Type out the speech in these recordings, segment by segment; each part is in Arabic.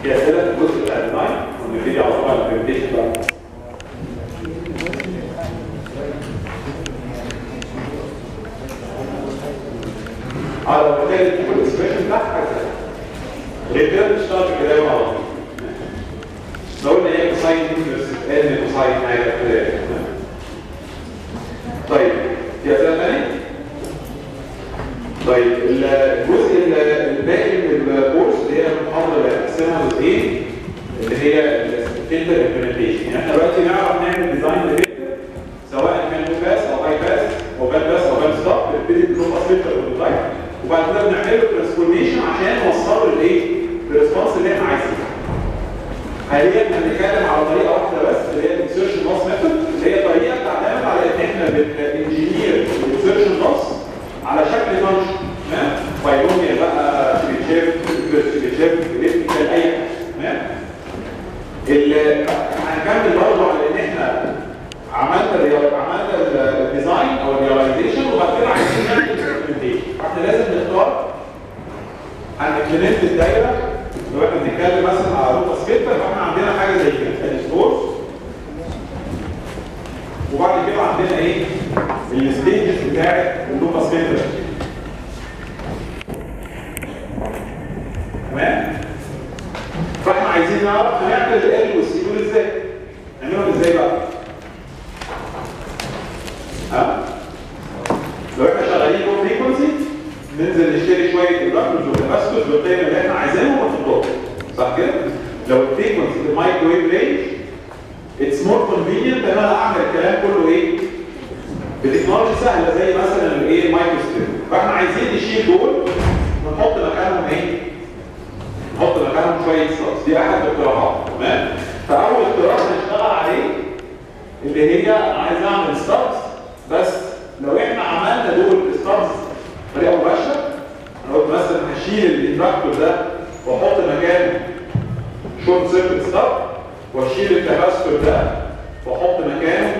في اسئله في الجزء بتاع الديزاين ونبتدي على طول على البرزنتيشن بقى. على بالتالي تجيب الاكسبريشن بتاعك غير كده بتشتغل في الكلام على طول. لو قلنا ايه كوساين انفرس ان كوساين حاجه كده. طيب في اسئله ثانيه؟ طيب الجزء الباقي من الكورس اللي هي المحاضره اللي هنقسمها جزئين اللي هي الفلتر امبلمنتيشن. يعني احنا دلوقتي نعرف نعمل ديزاين للفلتر سواء كان لو باس او هاي باس او باد باس او باد ستوب، بنبتدي بلو باس فلتر والديزاين وبعد كده بنعمل له ترانسفورميشن عشان نوصله للايه؟ للريسبونس اللي احنا عايزينه. حاليا هنتكلم على طريقه واحده بس اللي هي الانسيرشن لوس ميثود، اللي هي طريقه بتعتمد على ان احنا بننجينير الانسيرشن لوس على شكل فانكشن، تمام؟ باينوميال بقى، شيب الكتريكال اي حاجه، تمام؟ هنكمل برضه على ان احنا عملنا الديزاين او الريلايزيشن وبعد كده عايزين نعمل الامبلمنتيشن. فاحنا لازم نختار هنمبلمنت الدايره. لو احنا بنتكلم مثلا على روت سكيلر فاحنا عندنا حاجه زي كده السورس، وبعد كده عندنا ايه؟ الستيجز بتاعت اللوب سكيلر، تمام؟ فاحنا عايزين نعرف هنعمل ال والسي دول ازاي؟ نعملهم ازاي بقى؟ لو احنا شغالين لو فريكونسي ننزل نشتري شويه اندكتورز وكاباسيتورز بالقيم اللي احنا عايزينهم ونحطهم، صح كده؟ لو الفريكونسي في المايكرويف رينج اتس مور كونفينينت ان انا اعمل الكلام كله ايه؟ بتكنولوجي سهله زي مثلا الايه؟ مايكرو ستريب. فاحنا عايزين نشيل دول ونحط مكانهم ايه؟ نحط مكانهم شويه ستابس. دي احد الاقتراحات، تمام؟ فاول اقتراح هنشتغل عليه اللي هي انا عايز اعمل ستابس، بس لو احنا عملنا دول ستابس بطريقه مباشره، انا قلت مثلا هشيل الاندكتور ده واحط مكانه شورت سيركت ستاب، واشيل الكاباسيتور ده واحط مكانه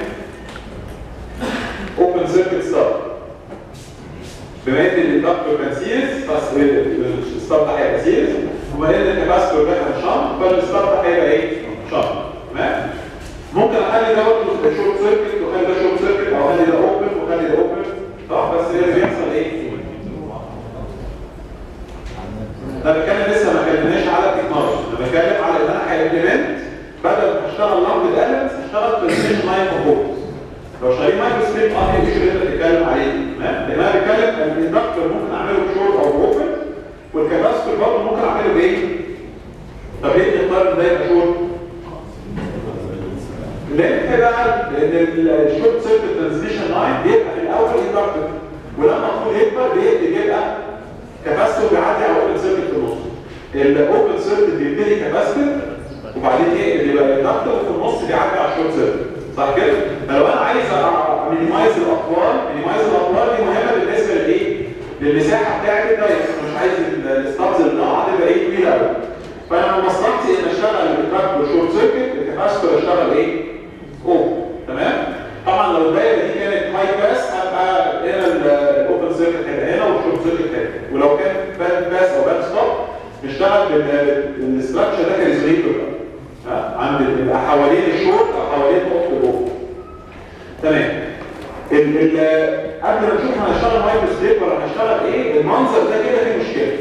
اوبن سيركت ستاب. بما ان الاندكتور كان سيريز فالستاب ده هيبقى سيريز، وبما ان الكاباسيتور ده كان شنط فالستاب ده هيبقى ايه؟ شنط، تمام؟ ممكن اخلي ده برضه شورت سيركت واخلي ده شورت سيركت او اخلي ده اوبن واخلي ده اوبن، صح؟ بس اللي بيحصل ايه؟ انا بتكلم لسه ما اتكلمناش على التكنولوجي، انا بتكلم على ان انا هامبلمنت بدل ما اشتغل لامب الالمنتس اشتغل ترانزيشن لاين كومبوننتس. لو شغالين مايكرو ستريب دي مش اللي انت بتتكلم عليه، تمام؟ لان انا بتكلم الاندكتور ممكن اعمله بشورت او اوبن، والكاباسيتور برضه ممكن اعمله بايه؟ طب ليه نختار ان ده يبقى شورت؟ لان بقى لان الشورت سيركت ترانزيشن لاين بيبقى في الاول اندكتور، ولما الطول يكبر بيبقى كاباسيتور بيعدي على اوبن سيركت في النص. الاوبن سيركت بيبتدي كاباسيتور وبعدين ايه اللي يبقى الاندكتور في النص بيعدي على الشورت سيركت، صح كده؟ فلو انا عايز مينيمايز الاطوال، دي مهمه بالنسبه لايه؟ للمساحه بتاعت الدايره، مش عايز الستابز اللي طالعه تبقى ايه؟ طويله قوي. فانا من مصلحتي ان اشتغل الاندكتور شورت سيركت، الكاباسيتور اشتغل ايه؟ اوبن، تمام؟ طبعا لو الدايره دي كانت هاي باس هبقى هنا الاوبن سيركت هيبقى هنا والشورت سيركت هنا، ولو كان باد باس او باد ستوب نشتغل بالاستراكشر ده كريزوليتور بقى، عند يبقى حوالين الشورت او حوالين نقطه الاوبن، تمام؟ قبل ما نشوف هنشتغل مايكرو ستريب ولا هنشتغل ايه، المنظر ده كده فيه مشكله،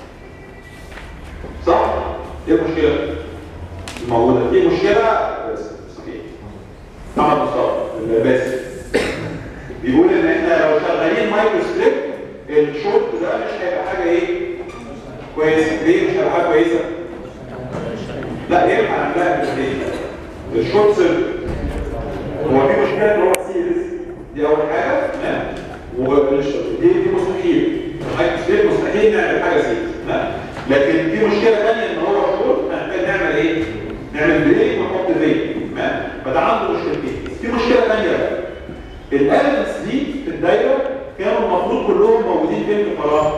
صح؟ ايه المشكله؟ الموجوده فيه مشكله. محمد مصطفى باسل بيقول ان احنا لو شغالين مايكرو ستريب الشورت ده مش هيبقى حاجه ايه؟ كويسه. ليه مش هيبقى حاجه كويسه؟ لا ينفع نعملها بايه؟ الشورت سيركت هو في مشكله ان هو سيريز، دي اول حاجه، تمام؟ دي مستحيل، المايكرو ستريب مستحيل نعمل حاجه سيريز، تمام؟ لكن في مشكله ثانيه ان هو شورت هنحتاج نعمل ايه؟ نعمل بريك ونحط بريك، تمام؟ فده عنده مشكلتين. في مشكله ثانيه بقى، الالمنتس دي في الدايره كانوا المفروض كلهم موجودين فين في الفراغ؟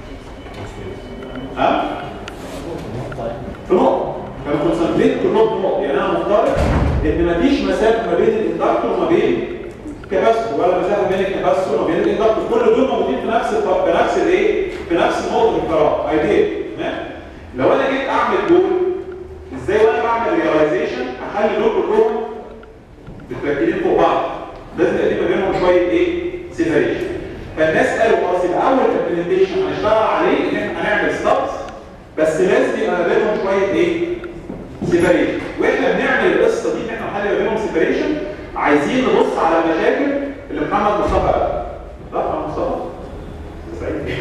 في نقطه، كانوا كونسنتريت كلهم في نقطه. يعني انا مفترض ان مفيش مسافه ما بين الاندكتور وما بين الكاباسيتور، ولا مسافه بين الكاباسيتور وما بين الاندكتور، كل دول موجودين في نفس الايه؟ في نفس النقطه في الفراغ، ايديا، تمام؟ لو انا جيت اعمل دول اخلي دول كلهم متركبين فوق بعض لازم يبقى ما بينهم شويه ايه؟ سيبريشن. فالناس قالوا خلاص يبقى اول امبلمنتيشن هنشتغل عليه ان احنا هنعمل ستابس بس لازم يبقى ما بينهم شويه ايه؟ سيبريشن. واحنا بنعمل القصه دي ان احنا نخلي ما بينهم سيبريشن عايزين نبص على المشاكل اللي محمد مصطفى قالها. لا محمد مصطفى سعيد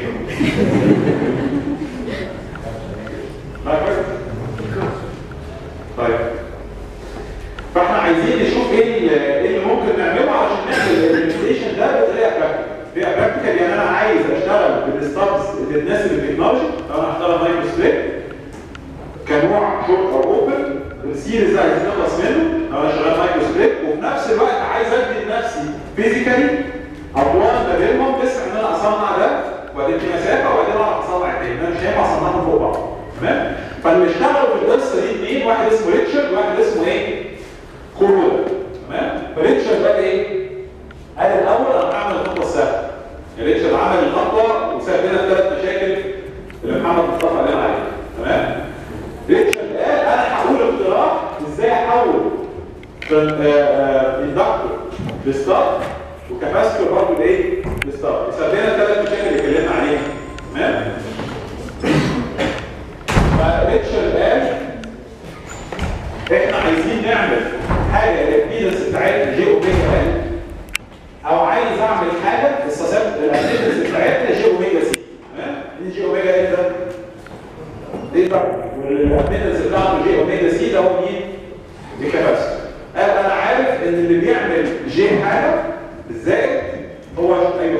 طيب فاحنا عايزين نشوف ايه اللي ممكن نعمله عشان نعمل الامبلمنتيشن ده بطريقه براكتيكال. براكتيكال يعني انا عايز اشتغل بالستابس اللي تناسب التكنولوجي. لو انا هشتغل مايكرو سبليت كنوع شورت او اوبن السيريز ده عايز نخلص منه لو انا شغال مايكرو سبليت، وفي نفس الوقت عايز ادي لنفسي فيزيكالي اطوال ما بينهم تسمح ان انا اصنع ده وبعدين في مسافه وبعدين اعرف اصنع التاني. انا مش هينفع اصنعهم فوق بعض. تمام؟ فاللي اشتغلوا في القصه دي اثنين، واحد اسمه ريتشارد وواحد اسمه ايه؟ كورولا. تمام؟ فريتشارد قال ايه؟ قال الاول انا هعمل الخطوه السهله. ريتشارد عمل الخطوه وساب لنا الثلاث مشاكل اللي محمد مصطفى قال لنا عليها. تمام؟ ريتشارد قال انا هقول اقتراح ازاي احول اندكتور لستار وكاباسيتور برضه لايه؟ لستار. ساب لنا الثلاث مشاكل اللي اتكلمنا عليها. تمام؟ فريتشارد قال احنا عايزين نعمل حاجه الامبيدنس بتاعتنا جي اوميجا ال، او عايز اعمل حاجه الامبيدنس بتاعتنا جي اوميجا سي. تمام؟ دي جي اوميجا ال ده ايه بقى؟ والامبيدنس بتاعته جي اوميجا سي ده هو مين؟ الكاباسيتور. قال انا عارف ان اللي بيعمل جي حاجه بالزائد هو ايوه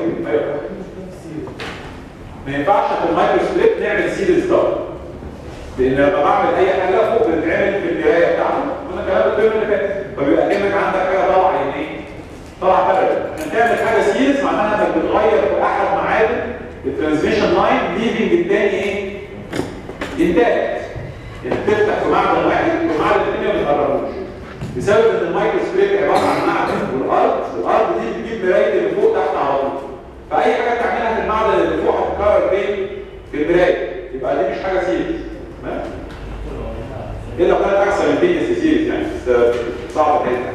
ما ينفعش في المايكرو سبليت نعمل سيريز ستار، لان لما بعمل اي حاجه فوق بتتعمل في القرايه بتاعته. وانا كلام الترم اللي فات فبيبقى كانك عندك حاجه طالعه يعني ايه؟ طالعه بارل. عشان تعمل حاجه سيريز معناها انك بتغير في احد معادن الترانسميشن لاين ليفنج الثاني ايه؟ انتاج. يعني بتفتح في معدن واحد ومعدن الثاني ما بيتقربوش. بسبب ان المايكرو سبليت عباره عن معدن والارض دي بتجيب مرايه اللي فوق تحت على طول. فاي حاجه بتعملها في المعدن اللي فوق هتتكرر فين؟ في المرايه. يبقى دي مش حاجه سيريز. تمام؟ ايه لو كانت احسن من تيجي سيريز يعني بس صعبه جدا.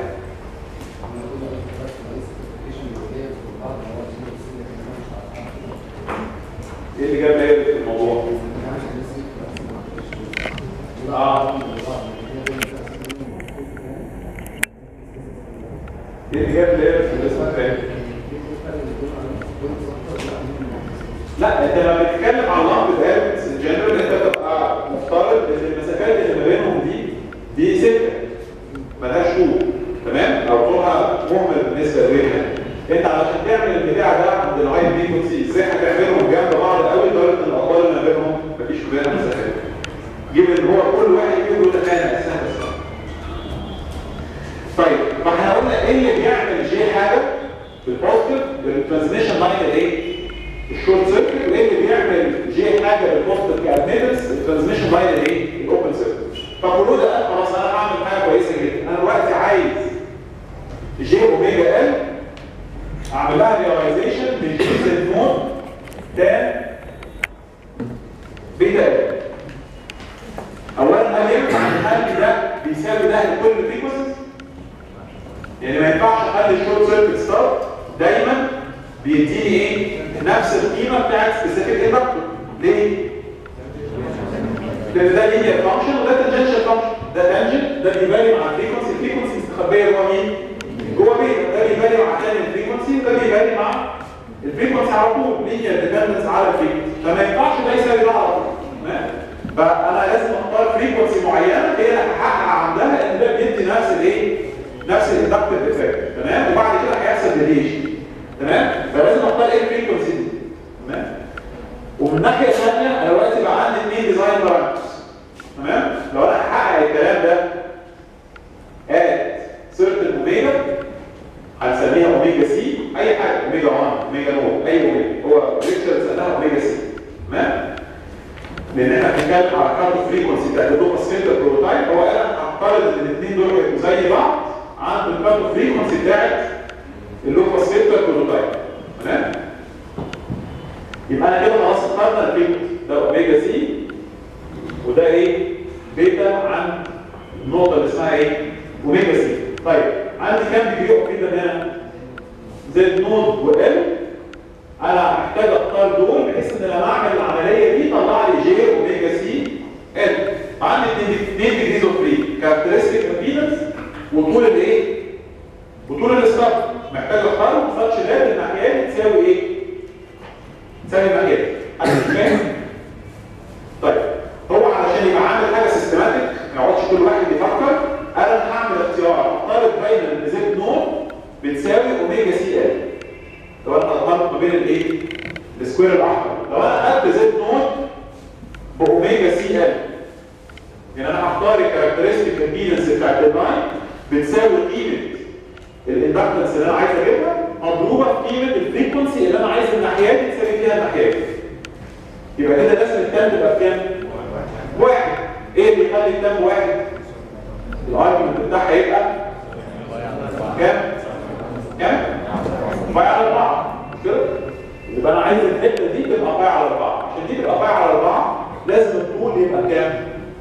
ايه اللي جاب لي في الموضوع؟ ايه اللي جاب لي في الاسم الثاني؟ لا انت لما بتتكلم عن لمبه ايربتس ان جنرال انت بتبقى مفترض ان المسافات اللي ما بينهم دي سته ملهاش طول. تمام؟ او طولها مهمل بالنسبه لغيرها. انت علشان تعمل البتاع ده عند الهاي فريكونسي ازاي هتعملهم جنب بعض قوي لدرجه ان الاطوال اللي ما بينهم مفيش بينها مسافات. جيب ان هو كل واحد فيهم له تخانه اساسا بس. طيب فاحنا قلنا ايه اللي بيعمل جي حاجه في البوزيتيف بالترانسميشن لاين الايه؟ الشورت سيركت، وايه اللي بيعمل جي حاجه بالبوزيتيف كادميتنس الترانسميشن لاين الايه؟ الاوبن سيركت. فكله ده قال خلاص انا هعمل حاجه كويسه جدا. انا دلوقتي عايز جي اوميجا ال اعمل لها ريلايزيشن من جي زد نون تان بيتا ال. اولا هل ينفع نخلي ده بيساوي ده لكل فريكونسيز؟ يعني ما ينفعش اخلي الشورت سيركت ستارت دايما بيديني ايه؟ نفس القيمه بتاعت سبيسيفيك اندكتور. ليه؟ لان ده لينير فانكشن وده تانجنشال فانكشن. ده تانجنت ده بيبالي مع الفريكونسي. الفريكونسي مستخبيه جوه مين؟ جوه بيتا. ده بيبالي مع تاني الفريكونسي وده بيبالي مع الفريكونسي على طول. لينير ديبندنس على الفريكونسي. فما ينفعش ده يساوي ده على طول. تمام؟ فانا لازم اختار فريكونسي معينه هي اللي هحقق عندها ان ده بيدي نفس الايه؟ نفس الاندكتيف افكت. تمام؟ وبعد كده هيحصل ديليشن. تمام؟ فلازم اختار ايه الفريكونسي دي. تمام؟ ومن الناحيه الثانيه انا دلوقتي بقى عندي اثنين ديزاين بارامترز. تمام؟ لو انا هحقق الكلام ده ات سيرتن اوميجا هنسميها اوميجا سي. اي حاجه اوميجا 1 اوميجا نو اي اوميجا. هو ريتشارد سماها اوميجا سي. تمام؟ لان احنا بنتكلم على كارت فريكونسي بتاعت اللو باس فلتر بروتايب. هو قال انا هفترض ان الاثنين دول هيبقوا زي بعض عند الكارت فريكونسي بتاعت اللو باس فلتر بروتايب. تمام؟ يبقى انا كده خلاص اخترنا الفريكونسي ده اوميجا سي وده ايه؟ بيتا عن النقطه اللي اسمها ايه؟ اوميجا سي. طيب عندي كام ديجري اوف فريدم هنا؟ زد نود وال. انا محتاج اختار دول بحيث ان لما اعمل العمليه دي طلع لي جي اوميجا سي ال. عندي 2 ديجريز اوف فريدم، كاركترستيك امبيدنس وطول الايه؟ وطول الستاب. محتاج اختار ساتش لاب الناحيه دي تساوي ايه؟ تساوي الناحيه دي. حد مش فاهم؟ طيب هو علشان يبقى عامل حاجه سيستماتيك ما يقعدش كل واحد يفكر، انا هعمل اختيار افترض دايما ان زد نود بتساوي اوميجا سي ال. لو انا اخترت ما بين الايه؟ السكوير الاحمر. لو انا خدت زد نود باوميجا سي ال، يعني انا هختار الكاركترستيك امبيدنس بتاعت اللاين بتساوي قيمه الاندكتنس اللي انا عايز اجيبها مضروبه في قيمه الفريكونسي اللي انا عايز الناحيات تساوي فيها الناحيات. يبقى كده لازم التام تبقى بكام؟ واحد. ايه اللي يخلي التام واحد؟ الارجيومنت بتاعها يبقى كام؟ كام؟ باي على 4 مش كده؟ يبقى انا عايز الحته دي تبقى باي على 4. عشان دي تبقى باي على 4 لازم الطول يبقى كام؟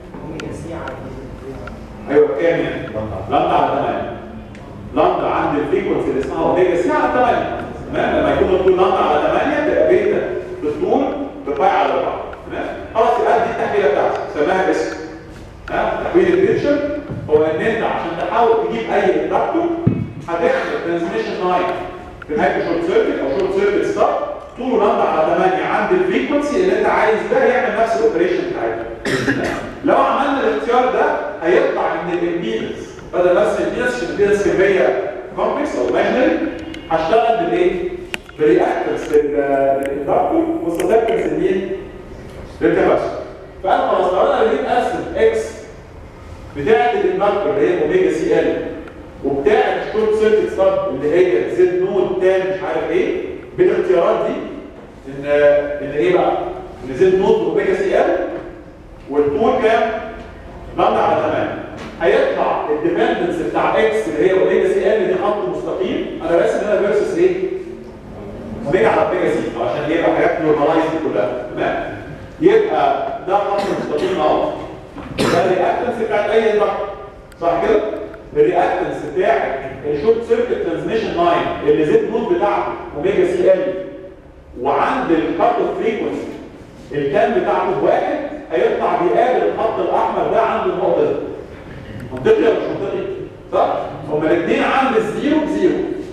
ايوه كام يعني؟ لامدا على 8. لامدا عند الفريكونسي اللي اسمها اوميجا سي على 8. تمام؟ لما يكون الطول لامدا على 8 تبقى بيتا بالطول بباي على 4. تمام؟ خلاص يبقى دي التحويله بتاعتي سماها اسم. تحويل الديرشن هو ان انت عشان تحاول تجيب اي اندكتور هتعمل ترانسميشن لاين في نهايه شورت سيركت او شورت سيركت ستار طوله لامدا على 8 عند الفريكونسي اللي انت عايز ده يعمل نفس الاوبريشن بتاعتها. لو عملنا الاختيار ده هيطلع ان الامبيدنس بدل بس الامبيدنس الامبيدنس كميه كومبلكس او ماجنري هشتغل بالايه؟ بالرياكتنس للاندكتور والسسبتنس مين؟ للكباسيتور. فانا خلاص لو انا بديت ارسم اكس بتاعه الاندكتور اللي هي اوميجا سي ال وبتاعه الشورت سيركت ستاب اللي هي زد نود تان مش عارف ايه بالاختيارات دي ان ايه بقى؟ ان زد نود اوميجا سي ال والطول كام؟ لامدا على 8. هيطلع الديبندنس بتاع اكس اللي هي اوميجا سي ال دي خط مستقيم. انا راسم هنا فيرسس ايه؟ اوميجا على اوميجا سي عشان يبقى حاجات نورماليز دي كلها. تمام؟ يبقى ده خط مستقيم اهو. ده الرياكتنس بتاعت اي اندكتور صح كده؟ الرياكتنس بتاعت الشورت سيركت ترانسميشن لاين اللي زد نود بتاعته اوميجا سي ال وعند الكات اوف فريكونسي الكام بتاعته بواحد هيطلع بيقابل الخط الاحمر ده عند النقطه دي. منطقي ولا مش منطقي؟ صح؟ هما الاثنين عند الزيرو بزيرو.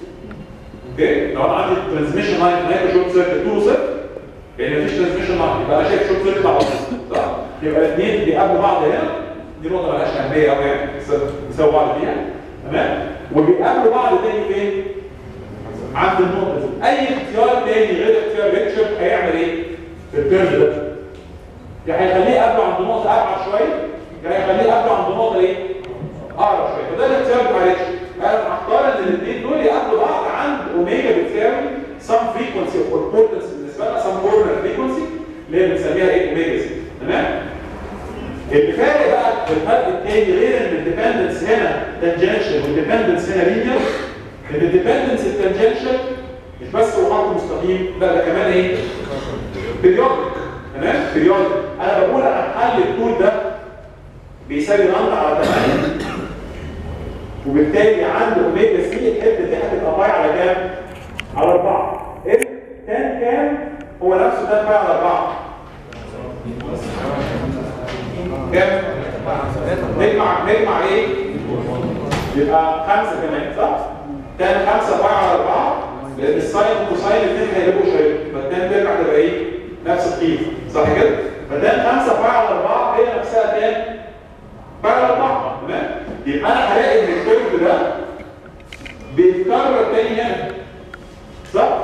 اوكي؟ لو انا عندي ترانسميشن لاين في نهايه شورت سيركت 2 0 يعني مفيش ترانسميشن لاين يبقى انا شايف شورت سيركت على طول صح؟ يبقى الاثنين بيقابلوا بعض هنا. دي نقطه مالهاش اهميه قوي يعني بيساووا بعض فيها. تمام؟ وبيقابلوا بعض تاني فين؟ عند النقطه دي. اي اختيار تاني غير اختيار ريتشارد هيعمل ايه؟ في الكيرف ده. يا هيخليه يقابله عند نقطه ابعد شويه يا هيخليه يقابله عند نقطه ايه؟ اقرب شويه. فده الاختيار بتاع ريتشارد. انا هختار ان الاثنين دول يقابلوا بعض عند اوميجا بتساوي سم فريكونسي اوف امبورتنس بالنسبه لنا سم كورنر فريكونسي اللي هي بنسميها ايه؟ اوميجا سي. تمام؟ اللي فارق بقى في الفرق الثاني غير ان الديبندنس هنا تانجنشال والديبندنس هنا لينير ان الديبندنس التانجنشال مش بس هو خط مستقيم لا ده كمان ايه؟ بيريودك. تمام؟ بيريودك. انا بقول انا هخلي الطول ده بيساوي لامدا على 8 وبالتالي عند اوميجا سي الحته دي هتبقى باي على كام؟ على 4. تان كام؟ هو نفسه تان باي على 4. كام؟ نجمع ايه؟ يبقى 5 كمان صح؟ تان 5 باي على 4 لان الساين والكوساين الاثنين هيقلبوا شويه فالتان ترجع تبقى ايه؟ نفس القيمه صح كده؟ فتان 5 باي على 4 هي نفسها تان باي على 4. تمام؟ يبقى انا هلاقي ان الكيرف ده بيتكرر تاني هنا صح؟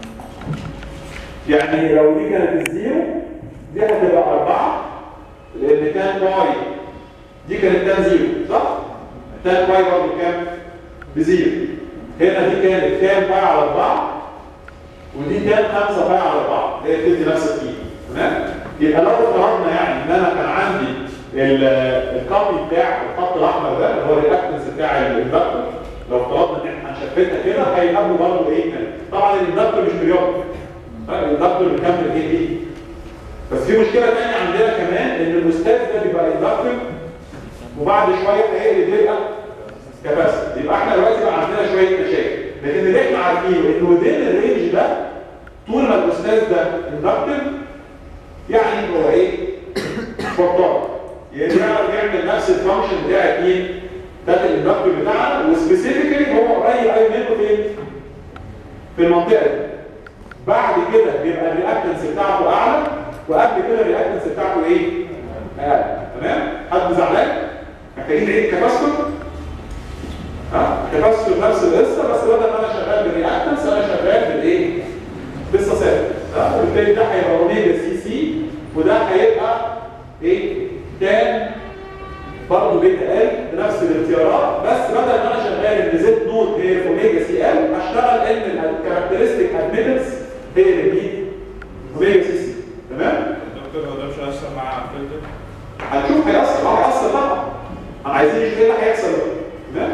يعني لو دي كانت الزيرو دي هتبقى 4 لان تان باي دي كانت تان زيرو صح؟ تان باي برضه كام؟ بزيرو. هنا دي كانت تان باي على 4 ودي تان 5 باي على 4 هي بتدي نفس القيمه. تمام؟ يبقى لو افترضنا يعني ان انا كان عندي الكوبي بتاع الخط الاحمر ده اللي هو الرياكتنس بتاع الاندكتور لو افترضنا ان احنا هنشفتها كده هيقابلوا برضه ايه كده؟ طبعا الاندكتور مش بيريودك. الاندكتور بيكمل ايه دي؟ بس في مشكله ثانيه عندنا كمان ان الاستاذ ده بيبقى اندكتور وبعد شويه هيقلب يبقى كاباسيتي. يبقى احنا دلوقتي بقى عندنا شويه مشاكل، لكن اللي احنا عارفينه انه within الرينج ده طول ما الاستاذ ده اندكتيف يعني هو ايه؟ بطال. يعني يعرف يعمل نفس الفانكشن بتاعت مين؟ بتاعت الاندكتيف بتاعنا، وسبيسيفيكلي هو قريب قوي منه فين؟ في المنطقه دي. بعد كده بيبقى الرياكتنس بتاعته اعلى، وقبل كده الرياكتنس بتاعته ايه؟ اقل. تمام؟ حد زعلان؟ محتاجين نعيد كاباستور؟ كاباستور نفس القصه، بس بدل ما انا شغال بالرياكتنس انا شغال بالايه؟ بالسوسات. وبالتالي ده هيبقى اوميجا سي سي، وده هيبقى ايه؟ تان برضه بيتا ال بنفس الاختيارات، بس بدل ما انا شغال ان زد نود هي اوميجا سي ال هشتغل ان الكاركترستيك ادميتنس هي اللي دي اوميجا سي سي. تمام؟ دكتور هو ده مش هيأثر مع فلتر؟ هنشوف هيأثر، هيأثر طبعا. عايزين نشوف ايه اللي هيحصل. تمام؟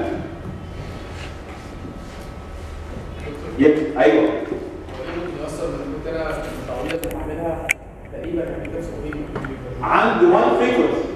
ايوه. هو بيأثر لما كنت انا التعويضات اللي بعملها تقريبا كانت نفس عند 1 فريكونسي.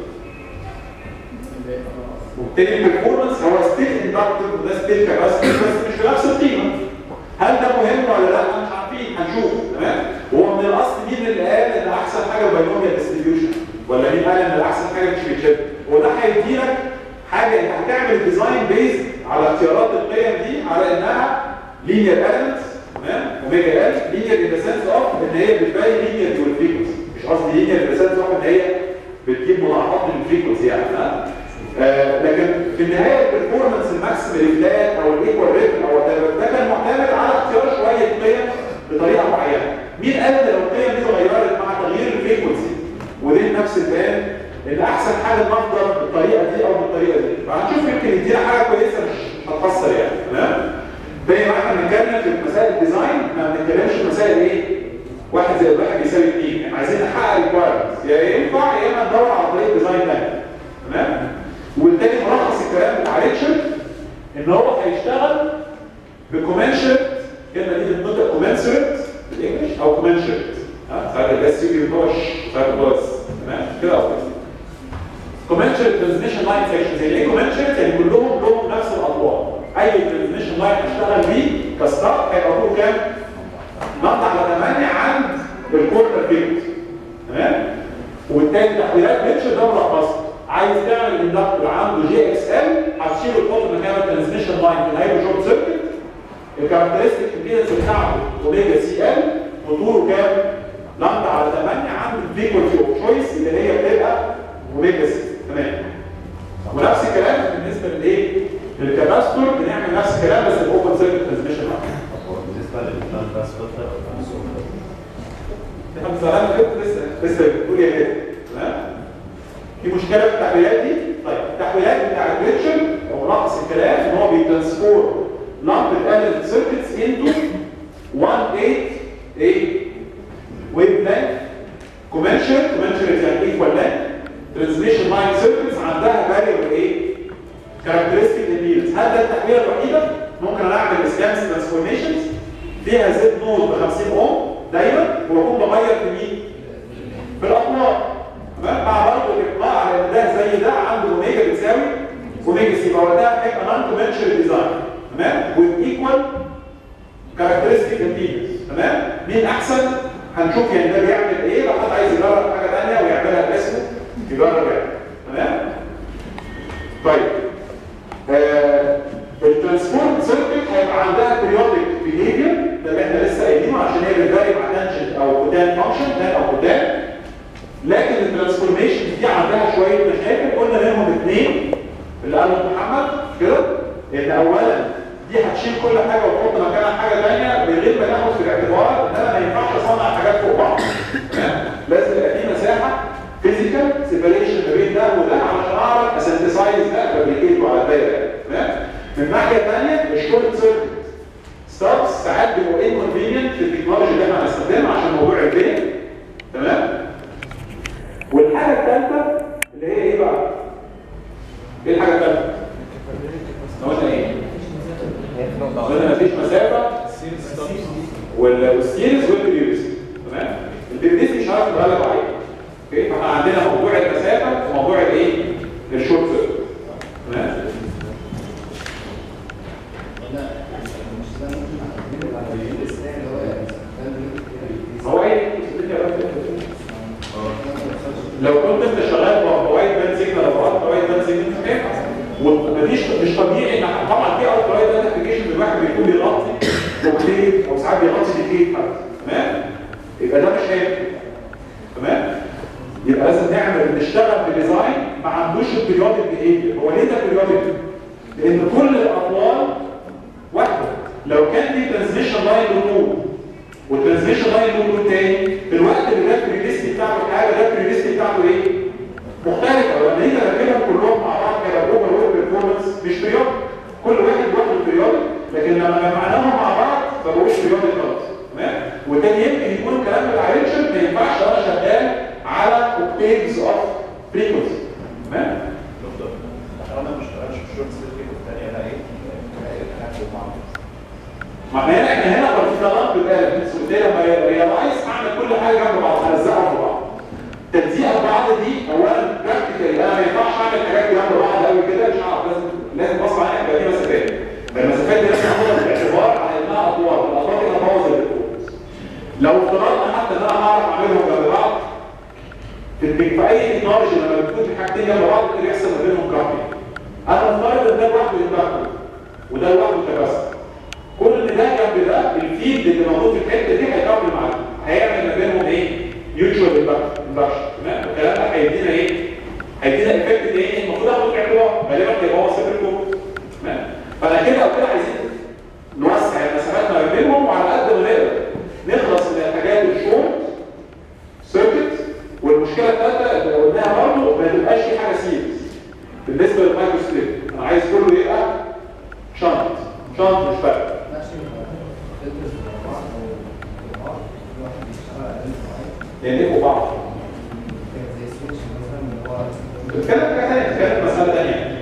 وبالتالي البرفورمانس هو ستيل اندكتيف وده ستيل كاباسيتيف بس مش بنفس القيمه. هل ده مهم ولا لا؟ مش عارفين، هنشوف. تمام؟ وهو من الاصل مين اللي قال ان احسن حاجه باينوميال ديستريبيوشن؟ ولا مين قال ان احسن حاجه مش بيتشد؟ وده هيديلك حاجه انت هتعمل ديزاين بيز على اختيارات القيم دي على انها لينير elements. تمام؟ اوميجا ال لينير ان ذا سنس اوف ان هي بتبين لينير تو الفريكونسي، مش قصدي لينير ان ذا سنس اوف ان هي بتجيب مضاعفات من الفريكونسي يعني. لكن في النهايه البرفورمانس الماكسيمال فلات او الايكوال ريتم او ده كان معتمد على اختيار شويه قيم بطريقه معينه. مين قال ان لو القيم دي اتغيرت مع تغيير الفريكونسي ودي نفس البيان ان احسن حاجه نفضل بالطريقه دي او بالطريقه دي؟ فهنشوف يمكن يدينا حاجه كويسه مش هتخسر يعني. تمام؟ زي ما احنا بنتكلم في مسائل الديزاين ما بنتكلمش في مسائل ايه؟ 1 زائد 1 بيساوي 2. احنا عايزين نحقق الريكوايرمنتس، يا ينفع يا اما ندور على طريقه ديزاين ثانيه. تمام؟ والتاني ملخص الكلام بتاع ريتشارد ان هو هيشتغل بكومنشرت. الكلمه دي بتنطق كومنسرت بالانجلش او كومنشرت. ساعات الناس يجي يطوش ساعات باص. تمام؟ كده او كده. كومنشرت ترانزميشن لاين سيكشنز. يعني ايه كومنشرت؟ يعني كلهم لهم نفس الاطوال. اي ترانزميشن لاين هشتغل بيه كستارت هيبقى طوله كام؟ نقطع على 8 عند الكورتر فيكت. تمام؟ والتاني تحويلات ريتشارد ده ملخص. عايز تعمل اندكتور عنده جي اكس ال هتشيل القطر مكان الترانسميشن لاين في الهايبر شورت سيركت. الكاركترستيك امبيدنس بتاعته اوميجا سي ال وطوله كام؟ لامدا على 8 عند الفريكونسي اوف تشويس اللي هي بتبقى اوميجا سي. تمام؟ ونفس الكلام بالنسبه للايه؟ للكاباستور بنعمل نفس الكلام بس الاوبن سيركت ترانسميشن لاين. بالنسبه للبلان باس فلتر احنا بنزعلان كده لسه بتقول يا كده. تمام؟ في مشكله في التحويلات دي؟ طيب التحويلات بتاعت ريتشارد او ملخص الكلام ان هو بيترانسفورم لامبد اليمنت سيركتس انتو 1/8 ويف لينث كومنشرت يعني ايكوال لينث ترانسميشن لاين سيركتس عندها فاريبل ايه؟ كاركترستيك امبيدنس. هل ده التحويله الوحيده؟ ممكن انا اعمل سكانس ترانسفورميشنز فيها زد نود ب 50 اوم دايما واكون بغير في مين؟ في الاطوار. مع برضه الاقناع على ان ده زي ده عنده اوميجا بتساوي اوميجا سي، فوقتها هيبقى نون كومنشرت ديزاين. تمام؟ with equal characteristic impedance. تمام؟ مين احسن؟ هنشوف يعني ده بيعمل ايه. لو حد عايز يجرب حاجه ثانيه ويعملها باسمه يجرب يعني. تمام؟ طيب الترانسفورم سيركت هيبقى عندها بيريودك بيهيفير ده اللي احنا لسه قايلينه عشان هي بتفارق مع تانجنت او كوتان فانكشن تان او كوتان. لكن الترانسفورميشن دي عندها شويه مشاكل قلنا منهم اثنين اللي قاله محمد كده. ان اولا دي هتشيل كل حاجه وتحط مكانها حاجه ثانيه من غير ما ناخد في الاعتبار ان انا ما ينفعش اصنع حاجات فوق بعض. لازم يبقى في مساحه فيزيكال سيبريشن ما بين ده وده علشان اعرف اسنتسايز ده فابريكيته على الدايره. تمام؟ من ناحيه ثانيه الشورت سيركت ستارتس ساعات بيبقوا انكونفينينت في التكنولوجي اللي احنا هنستخدمها عشان موضوع البيت. تمام؟ والحاجه الثالثه اللي هي ايه بقى؟ ايه الحاجه الثالثه؟ قلنا ايه؟ قلنا مفيش مسافه والسيريز والبريودز. تمام؟ البريودز مش عارف نتغلب عليه. اوكي؟ فاحنا عندنا موضوع المسافه وموضوع الايه؟ الشورت سيركت. تمام؟ البريودك بيهيفير. هو ليه ده بريودك؟ لان كل الاطوال واحده. لو كان في ترانزميشن لاين له والترانزميشن لاين له تاني، في الوقت اللي ده البريفيستي بتاعته حاجه، ده البريفيستي بتاعته ايه؟ مختلفه. لما نيجي نركبهم كلهم مع بعض كده اوفر اول بيرفورمانس مش بريودك، كل واحد لوحده بريودك، لكن لما جمعناهم مع بعض فبقوش بريودك خالص. تمام؟ وتاني يمكن يكون الكلام بتاع ريتشارد ما ينفعش انا شغال على اوكتيفز اوف فريكونسي. تمام؟ عشان انا ما اشتغلش في الشورت سيركت الثانيه انا ايه؟ ما احنا هنا بالفضلات بالآلة قلت لما ريلايز هعمل كل حاجه جنب بعض، هلزقها في بعض. تلزيق بعض دي اولا براكتيكالي انا ما ينفعش اعمل حاجات جنب بعض قوي كده، مش هعرف، لازم اصلا يبقى في مسافات. فالمسافات دي لازم اخدها في الاعتبار على انها اطوال، الاطوال دي هتبوظ الريكورد. لو افترضنا حتى ان انا هعرف اعملهم جنب بعض في اي تكنولوجي لما بتكون في حاجتين جنب بعض ممكن يحصل ما بينهم كرامبنج. انا مفترض ان ده لوحده اندكتور وده لوحده كباسيتور. كل اللي ده جنب ده الفيلد اللي موجود في الحته دي هيكمل معاك، هيعمل ما بينهم ايه؟ ميوتشوال اندكشن. تمام؟ الكلام ده هيدينا ايه؟ هيدينا افكت ايه؟ المفروض اخد في اعتبار غالبا هيبقى هو صفر كوب. تمام؟ فانا كده او كده عايزين نوسع المسافات ما بينهم وعلى قد ما نقدر نخلص من الحاجات الشورت سيركت. والمشكله الثالثه اللي قلناها برضه ما تبقاش في حاجه سيريس بالنسبه للمايكرو ستريب. انا عايز كله يبقى شنط مش فارق. ينقوا بعض. بتتكلم حاجه ثانيه، بتتكلم مساله ثانيه.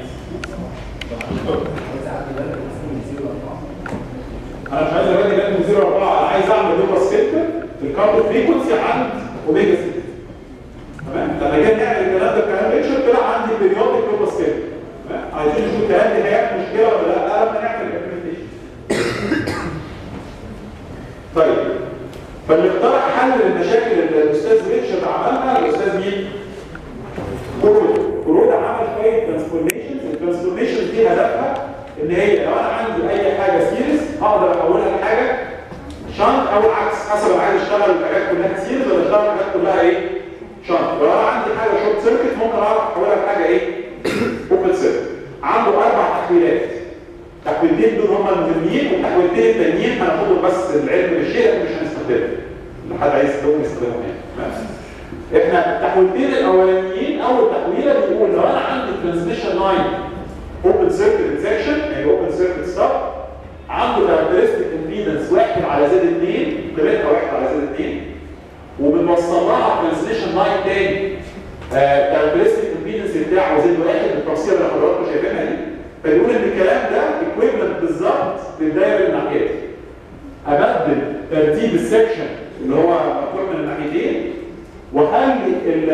انا مش عايز اودي بين 0 و 4، انا عايز اعمل لوبس فلتر في الكاربون فريكونسي عند اوميجا 6. تمام؟ لما جينا نعمل الكلام ده بكلام ريتشارد طلع عندي بيريودك لوبس فلتر. تمام؟ عايزين نشوف الكلام ده هيعمل مشكله ولا لا لما نعمل الامبلمنتيشن. طيب فاللي اقترح حل للمشاكل اللي الاستاذ ريتشارد عملها الاستاذ مين؟ كورودا عمل شويه ترانسفورميشنز. الترانسفورميشنز دي هدفها ان هي لو انا عندي اي حاجه سيريز اقدر احولها لحاجه شنط او العكس حسب انا عايز اشتغل الحاجات كلها سيريز ولا اشتغل الحاجات كلها ايه؟ شنط. لو انا عندي حاجه شورت سيركت ممكن اعرف احولها لحاجه ايه؟ اوبن سيركت. عنده 4 تحويلات. التحويلتين دول هم المهمين والتحويلتين التانيين هناخدهم بس العلم بالشيء لكن مش هنستخدمهم. اللي حد عايز يستخدمهم يعني. احنا التحويلتين الاولانيين اول تحويله بيقول لو انا عندي ترانسميشن لاين اوبن سيركت سكشن يعني اوبن سيركت ستاب عنده كاركترستيك امبيدنس 1 على زد 2 قيمتها 1 على زد 2 وبنوصل لها ترانسميشن لاين تاني كاركترستيك امبيدنس بتاعه زد 1 بالتفصيل اللي حضراتكم شايفينها دي. فيقول ان الكلام ده ايكويفالنت بالظبط للدايره اللي ناحيتها. ابدل ترتيب السكشن اللي هو مفتوح من الناحيتين وخلي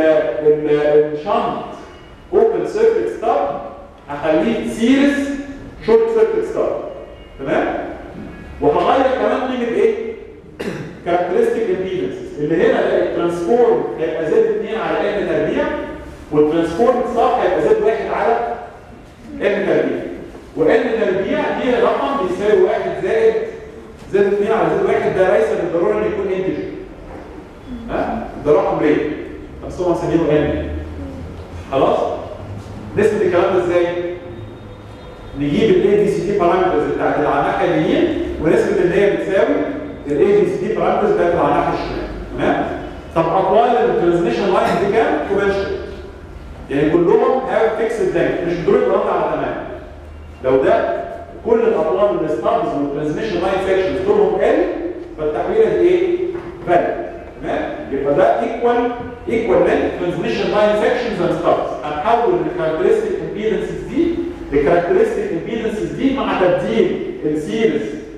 الشنط اوبن سيركت ستاب هخليه سيريس شورت سيركت ستاب. تمام؟ وهغير كمان قيمه ايه؟ كاركترستيك امبيدنس اللي هنا ده الترانسفورم هيبقى زد 2 على ان تربيع والترانسفورم ستاب هيبقى زد 1 على ان تربيع. وان تربيع دي رقم بيساوي 1 زائد زد 2 على زد 1 ده ليس بالضروره انه يكون انتجر. ها؟ ده رقم ريل بس هو مسمينه ان. خلاص؟ نثبت الكلام ده ازاي؟ نجيب الاي دي سي تي بارامترز بتاعت اللي على الناحيه اليمين ونثبت ان هي بتساوي الاي دي سي تي بارامترز بتاعت اللي على الناحيه الشمال. تمام؟ طب اطوال الترانسميشن لاين دي كام؟ كونفنشنال. يعني كلهم هاف فيكسد لينث مش ضروري يبقى على تمام. لو ده كل الاطوال الستابز والترانسميشن لاين سيكشنز طولهم ال فالتحويله دي ايه؟ فاليد. تمام؟ يبقى ده ايكوال لينث ترانسميشن لاين سيكشنز اند ستابز. هنحول الكاركترستيك امبيدنسز دي الكاركترستيك امبيدنسز دي مع تبديل السيريز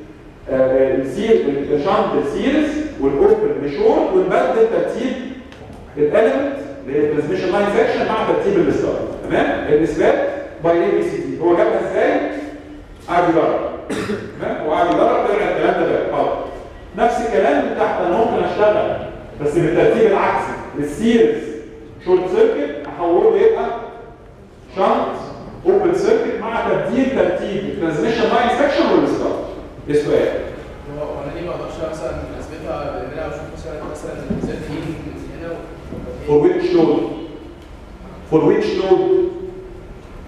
الشنط السيريز والاوبن لشورت ونبدل ترتيب الاليمنت اللي هي الترانسميشن لاين سيكشن مع ترتيب الستار. تمام؟ الاثبات باي اي بي سي تي. هو جابها ازاي؟ قاعد يجرب. تمام؟ هو قاعد يجرب طلع الكلام ده بقى. حاضر. نفس الكلام اللي تحت انا ممكن اشتغل بس بالترتيب العكسي. السيريز شورت سيركت احوله يبقى شنط اوبن سيركت مع ترتيب الترانسميشن لاين سيكشن والستار. ده سؤال. هو انا ليه ما اقدرش مثلا اثبتها بان انا اشوف مثلا زد هنا for which node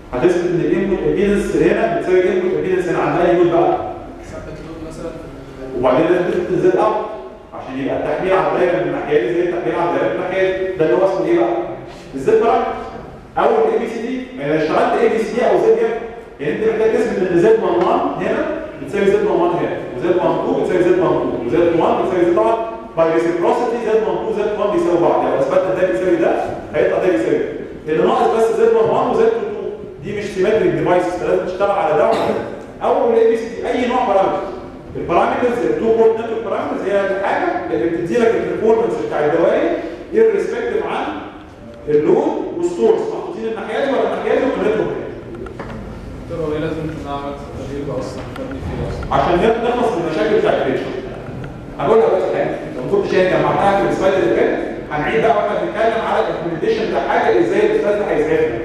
هتثبت ان الانبوت امبيدنس هنا بتساوي الانبوت امبيدنس هنا عند اي نود بقى. ثبت لود مثلا. وبعدين لازم تثبت الزد اوت عشان يبقى التحميل على الدايره من الناحيه دي زي التحميل على الدايره من الناحيه دي. ده اللي هو اسمه ايه بقى؟ الزد بارامتر. اول اي بي سي دي، ما اذا اشتغلت اي بي سي دي او زد اف، يعني انت محتاج تثبت ان زد 1 هنا بتساوي زد 1 هنا، وزد 2 بتساوي زد 2، وزد 1 بتساوي زد 1. باي ريسيبروسيتي زد 12 زد 1 بيساوي بعض، يعني لو اثبتنا ده بيساوي ده هيطلع ده بيساوي ده. اللي ناقص بس زد 1 وزد 2 دي مش سيمتريك ديفايسز، فلازم تشتغل على ده وعلى ده. اول اي بي سي دي اي نوع بارامتر. البارامترز التو بورت نتورك بارامترز هي الحاجه اللي بتدي لك البرفورمانس بتاع الدوائر irrespective عن اللود والسورس محطوطين الناحيه دي ولا الناحيه دي وقيمتهم ايه. هو ايه لازم نعمل تغيير ده اصلا نبني فيه اصلا عشان نخلص من المشاكل بتاع الريشن. هقولها بس حاجه لو ما كنتش جمعتها في السلايد اللي فات هنعيد بقى واحنا بنتكلم على الامبلمنتيشن بتاع حاجه ازاي الاستاذ هيسعفنا.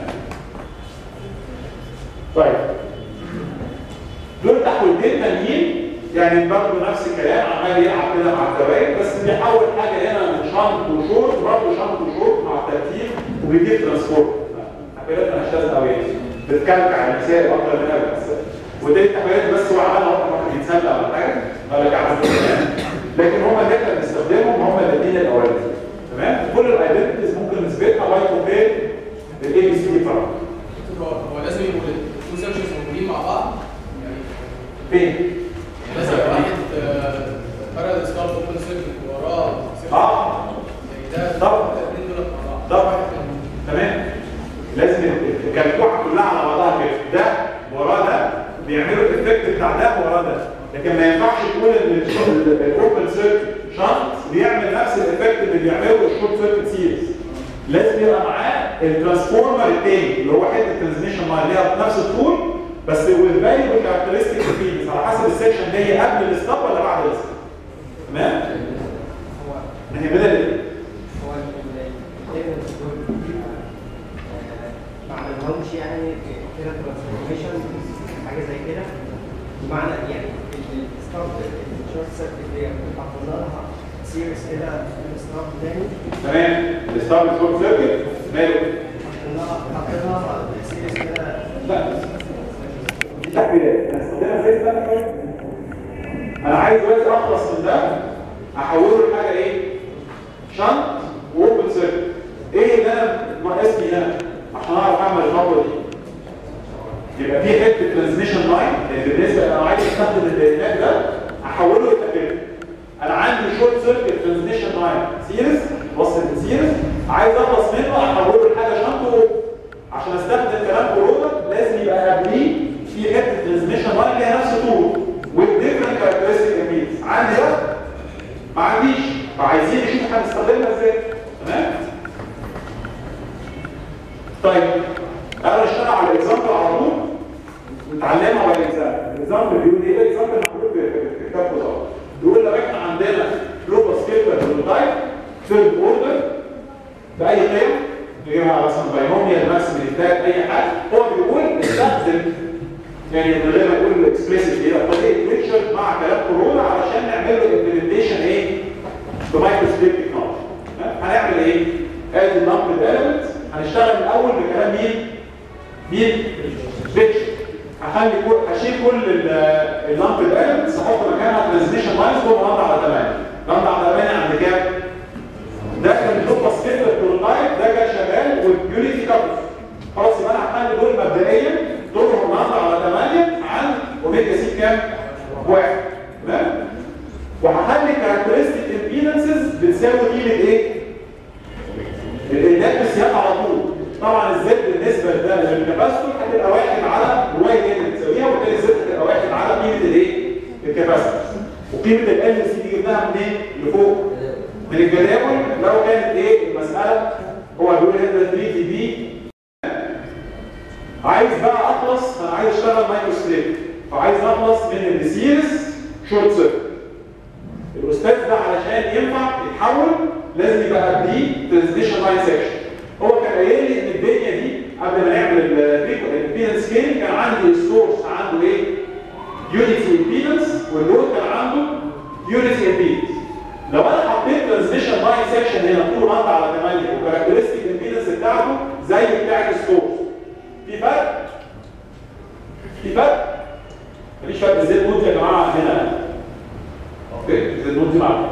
طيب دول تحويلتين تانيين يعني برضه نفس الكلام عمال يلعب كده مع الدوائر، بس بيحول حاجه هنا من شنط وشورت برضه شنط وشورت مع الترتيب وبيجيب ترانسبورت. تحويلاتنا مش لازم قوي يعني بتكلكع المسائل اكتر منها بس. ودي التحويلات بس هو عملها واحد بيتسلى ولا حاجه قال لك عملت لكن هم اللي احنا بنستخدمهم هم الاثنين الاولانيين. تمام؟ كل الايدنتيز ممكن نثبتها باي كومبير للاي بي سي فرق. هو لازم يبقوا التو سيكشنز موجودين مع بعض يعني فين؟ لازم يبقى واحد بارالل ستارت اوبن سيركت وراه يعني ده طبعا الاثنين دول مع بعض طبعا تمام. لازم الكلكوعه كلها على بعضها كده، ده وراه ده بيعملوا الايفكت بتاع ده وراه ده، لكن ما ينفعش تقول ان الاوبن سيركت شنط بيعمل نفس الايفكت اللي بيعمله الشورت سيركت سيريز. لازم يبقى معاه الترانسفورمر الثاني اللي هو حته ترانسميشن لاين ليها بنفس الطول بس with valuable characteristic impedance على حسب السكشن جاي قبل الستاب ولا بعد الستاب. تمام؟ هي بدل ايه؟ هو ما عملهمش يعني كده ترانسفورميشن حاجه زي كده بمعنى يعني الستارت الشورت سيركت اللي حطينا لها سيريس كده الستارت تاني. تمام. الستارت شورت سيركت ماله؟ حطينا لها سيريس كده. لا دي تحويلات انا استخدمها ازاي بقى؟ انا عايز دلوقتي اخلص من ده احوله لحاجه ايه؟ شنط واوبن سيركت. ايه اللي انا ناقصني هنا عشان اعرف اعمل الخطوه دي؟ يبقى في حته ترانسميشن لاين بالنسبه انا عايز استخدم البيانات ده احوله لتكلفه. انا عندي شورت سيركت ترانسميشن لاين سيريز وصل سيريز عايز اخلص منه احوله لحاجه شنط. عشان استخدم كلام كورونا لازم يبقى قبليه في حته ترانسميشن لاين ليها نفس طول والديفرنت كاركترستيك امبيدنس. عندي ده ما عنديش، فعايزين نشوف هنستخدمها ازاي. تمام؟ طيب انا اشتغل على الاكزامبل على طول ونتعلمها على الاكزامبل. الاكزامبل بيقول ايه؟ الاكزامبل محطوط في كتاب وزاره. بيقول لو احنا عندنا فلو باسكيتر بروتايب ثيرد اوردر باي قيم نجيبها مثلا باينوميال ماكسيمال فلات اي حاجه، هو بيقول استخدم يعني من غير ما اقول اكسبليسيت كده طريقه ريتشارد مع كلام كورونا علشان نعمل له امبلمنتيشن ايه؟ بمايكروسكوب تكنولوجي. هنعمل ايه؟ ادي النمبر اليمنت هنشتغل الاول بكلام مين؟ ريتشارد. هشيل كل النمبر اليمنتس احط مكانها ترانزميشن لاينز كل لندا على 8. لندا على 8 عند كام؟ ده كان بيحط سكيل البروتايب ده كان شغال واليونيتي كابل. خلاص يبقى انا هخلي دول مبدئيا دورهم لندا على 8 عن اوميجا سي كام؟ 1. تمام؟ وهخلي كاركترستيك امبيدنسز بتساوي قيمه ايه؟ الانات بالسياق على طول. طبعا الزد بالنسبه للكاباسيتور هتبقى 1 على الواي اللي بتساويها وبالتالي الزد هتبقى 1 على قيمه الايه؟ الكاباسيتور. وقيمه ال سي دي جبناها منين؟ لفوق. من الجداول لو كانت ايه المساله هو بيقول هنا 3 دي بي. عايز بقى اخلص انا عايز اشتغل مايكرو سليب فعايز اخلص من السيريز شورت سيركت. الاستاذ ده علشان ينفع يتحول لازم يبقى قبليه ترانزميشن لاين سكشن. هو كان قايل لي ان الدنيا دي قبل ما نعمل الامبيدنس سكيل كان عندي السورس عنده ايه؟ يونيتي امبيدنس واللود كان عنده يونيتي امبيدنس. لو انا حطيت ترانزميشن لاين سكشن هنا طول لندا على 8 وكاركترستيك امبيدنس بتاعته زي بتاعت السورس في فرق؟ في فرق؟ مفيش فرق. زد نود يا جماعه هنا. اوكي زد نود دي معاك.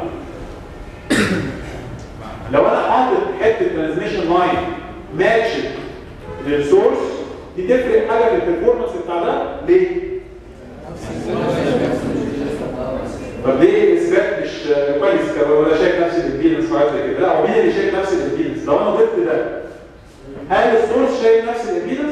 لو انا حاطط حته ترانزميشن لاين ماتش للسورس دي تفرق حاجه في البرفورمانس بتاع ده ليه؟ طب ليه اثبات مش كويس ولا شايف نفس الامبيدنس وحاجات زي كده؟ لا هو مين اللي شايف نفس الامبيدنس؟ لو انا ضفت ده هل السورس شايف نفس الامبيدنس؟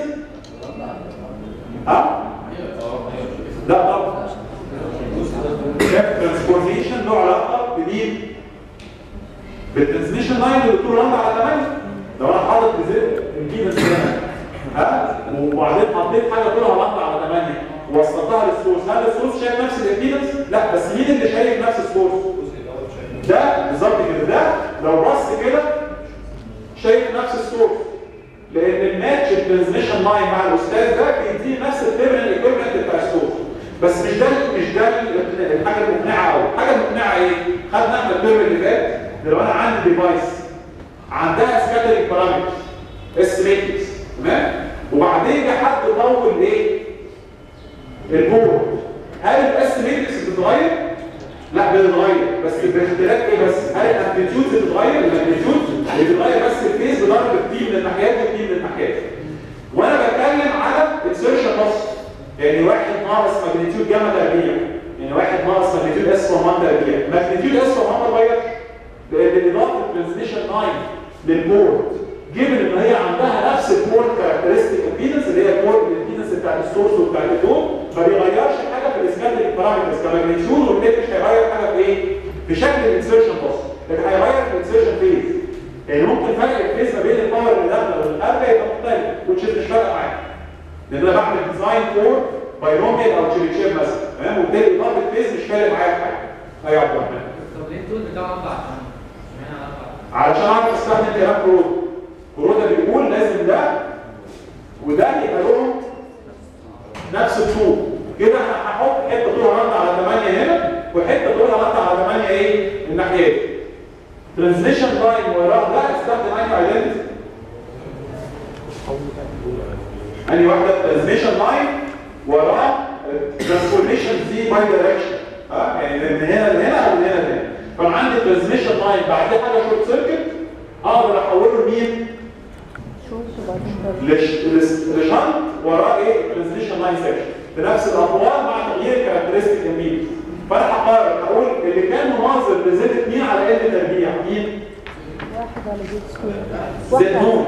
ها؟ لا طبعا. شايف ترانسفورميشن له علاقه بمين؟ بالترانسميشن لاين اللي طول لامدا على 8. لو انا حاطط امبيدنس هنا ها وبعدين حطيت حاجه طولها لامدا على 8 ووصلتها للسورس، هل السورس شايف نفس الامبيدنس؟ لا، بس مين اللي شايف نفس السورس؟ ده بالظبط كده. ده لو بص كده شايف نفس السورس، لان الماتش الترانسميشن لاين مع الاستاذ ده بيديه نفس التيرمينال ايكويفالنت بتاع السورس. بس مش ده الحاجه المقنعه قوي. الحاجه المقنعه ايه؟ خدنا احنا الترم اللي فات لو انا عندي ديفايس عندها سكاترينج بارامترز اس ماتريكس تمام، وبعدين جه حد طول ايه؟ البورد، هل الاس ماتريكس بتتغير؟ لا بتتغير، بس باختلاف ايه بس؟ هل الامبليتيود بتتغير؟ الامبليتيود بتتغير بس الفيز بدرجه تي من الناحيات وتي من الناحيات. وانا بتكلم على انسيرشن لوس، يعني واحد ناقص ماجنتيود جاما تربيع، يعني واحد ناقص ماجنتيود اس 1 تربيع، ماجنتيود اس 1 ما اتغيرش لان اضافه الترانزميشن لاين للبورد جيبن ان هي عندها نفس البورد كاركترستيك امبيدنس اللي هي البورد الامبيدنس بتاعت السورس وبتاعت الدوم، ما بيغيرش حاجه في الاسكاتريك بارامترز كماجنتيود، والنت مش هيغير حاجه في ايه؟ في شكل الانسيرشن بوست، لكن هيغير في الانسيرشن فيز. يعني ممكن فرق الفيز ما بين الباور اللي داخله والخارجه يبقى مختلف، وتشيب مش فارقه معاك. لان انا بعمل ديزاين فور باينوميال او تشيب مثلا، تمام؟ وبالتالي اضافه فيز مش فارق معايا في حاجه. ايوه يا عبد الرحمن. طب ليه التول بتاعه 4 علشان اعرف استخدم كلام كرودا. كرودا بيقول لازم ده وده يبقى لهم نفس الطول. كده انا هحط حته طولها لامدا على 8 هنا وحته طولها لامدا على 8 ايه؟ الناحيه دي. ترانزميشن لاين وراه ده استخدم انهي ايدنتيتي؟ انهي واحده؟ ترانزميشن لاين وراه ترانسفورميشن دي باي دايركشن، يعني من هنا لهنا او من هنا لهنا. فانا عندي ترانزميشن لاين بعديه حاجه شورت سيركت اقدر احوله لمين؟ لشنط وراه ايه؟ ترانزميشن لاين سيكشن بنفس الاطوال مع تغيير كاركترستيك امبيدنس. فانا هقرر اقول اللي كان مناظر لزد 2 على ال تربيع مين؟ 1 على زد سكوير. زد نون.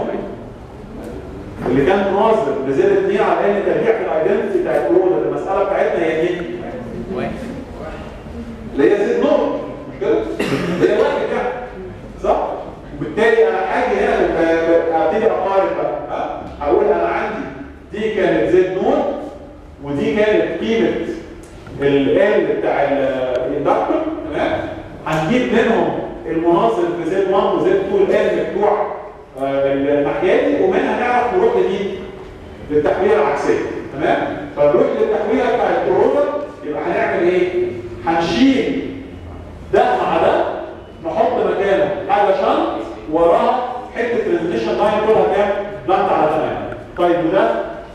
اللي كان مناظر لزد 2 على ال تربيع في الايدنتيتي بتاعت كورونا، المساله بتاعتنا هي مين؟ 1 اللي هي زد نون، مش كده؟ اللي هي 1 يعني صح؟ وبالتالي انا هاجي هنا ابتدي اقارن بقى، هقول انا عندي دي كانت زد نون ودي كانت قيمه ال بتاع الاندكتور، تمام؟ هنجيب منهم المناظر في زد 1 وزد 2 ال بتوع الناحيات، ومنها نعرف نروح لمين؟ للتحويله العكسيه، تمام؟ فنروح للتحويله بتاع الكورونا، يبقى هنعمل ايه؟ هنشيل ده مع ده، نحط مكانه حاجه شنط وراها حته ترانزميشن لاين طولها كام؟ لامدا على 8. طيب وده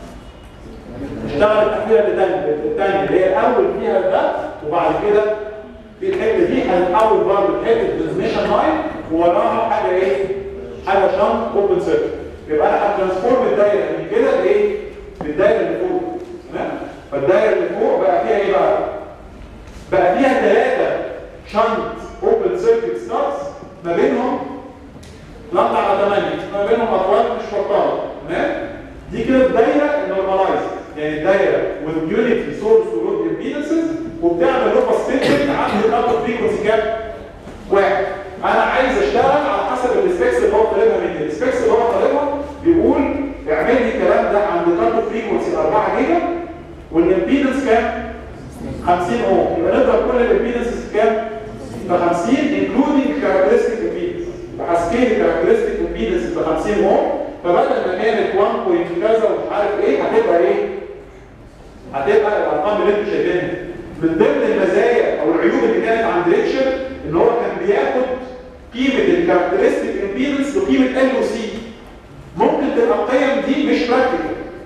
اشتغل التحويله الثانيه اللي هي الاول فيها ده، وبعد كده في الحته دي هنحول برضه لحته ترانزميشن لاين ووراها حاجه ايه؟ حاجه شنط اوبن سيركت. يبقى انا هترانسفورم الدايره من كده لايه؟ للدايره اللي فوق، تمام؟ فالدايره اللي فوق بقى فيها ايه بقى؟ بقى فيها 3 شنط اوبن سيركت ستارز ما بينهم لامدا على 8، ما بينهم اطوال مش بطاله، تمام؟ دي كده الدايره النورماليزد، يعني الدايره with unity source ولود امبيدنسز، وبتعمل لو ستيتمنت عند الكات فريكونسي كام؟ 1. انا عايز اشتغل على حسب السبيكس اللي هو طالبها مني، السبيكس اللي هو طالبها بيقول اعمل لي الكلام ده عند كات فريكونسي 4 جيجا والامبيدنس كام؟ 50 اوم. يبقى نضرب كل الامبيدنسز كام؟ ب 50 including characteristic impedance. بحسكين الكاركترستيك امبيدنس ب 50 اوم، فبدل ما كانت 1 بوينت كذا ومش عارف ايه هتبقى ايه؟ هتبقى الارقام اللي انتوا شايفينها. من ضمن المزايا او العيوب اللي كانت عند ريتشر ان هو كان بياخد قيمه الكاركترستيك امبيدنس بقيمه ال وسي. ممكن تبقى القيم دي مش براكتيكال،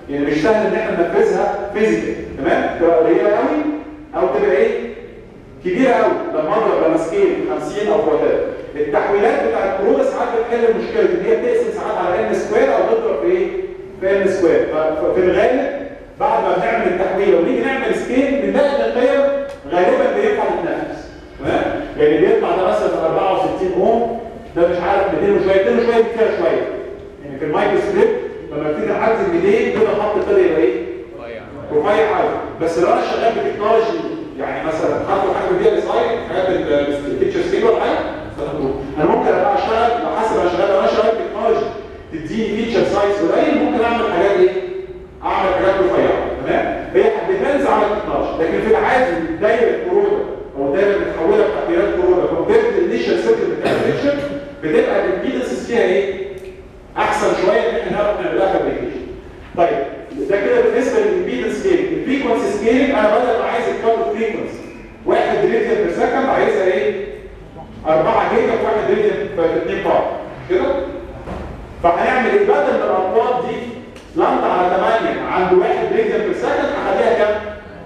يعني مش سهل ان احنا ننفذها فيزيكال، تمام؟ تبقى قليله قوي او تبقى ايه؟ كبيره قوي لما اضرب لما سكيل 50 او وات. التحويلات بتاع الكورونا ساعات بتحل المشكله دي، ان هي بتقسم ساعات على ان سكوير او تضرب في ايه؟ في ان سكوير. ففي الغالب بعد ما بنعمل التحويله ونيجي نعمل سكيل بنلاقي ان القيم غالبا بينفع تتنفذ، تمام؟ يعني بيطلع ده مثلا 64 اوم، ده مش عارف 200 وشويه، 200 وشويه كتير شويه. يعني في المايكرو ستريب لما بتيجي نحدد 200 كده الخط ابتدى يبقى ايه؟ رفيع قوي. بس لو انا شغال بتكنولوجي يعني مثلا حاطط حاجه بي ال اي حاجات البيكتشر سكيل ولا حاجه، انا ممكن ابقى اشتغل لو حسب انا شغال، لو انا شغال تكنولوجي تديني فيتشر سايز قليل ممكن اعمل حاجات ايه؟ اعمل حاجات رفيعه، تمام؟ هي ديبيندز على التكنولوجي، لكن في العادي دايره كورونا او الدايره المتحوله بتحويلات كورونا كومبيرد للانيشال سيركت بتاع الفيتشر بتبقى الامبيدنس فيها ايه؟ احسن شويه ان احنا نعرف نعملها فابريكيشن. طيب ده كده بالنسبه للامبيدنس سكيلنج. الفريكونسي سكيلنج انا بدل ما عايز الكات فريكونسي 1 راديان بير سكند عايزها ايه؟ 4 جيجا في 1 راديان في 2 بار كده. فهنعمل ايه؟ بدل ما الاطوال دي لامدا على 8 عند 1 راديان بير سكند هخليها كام؟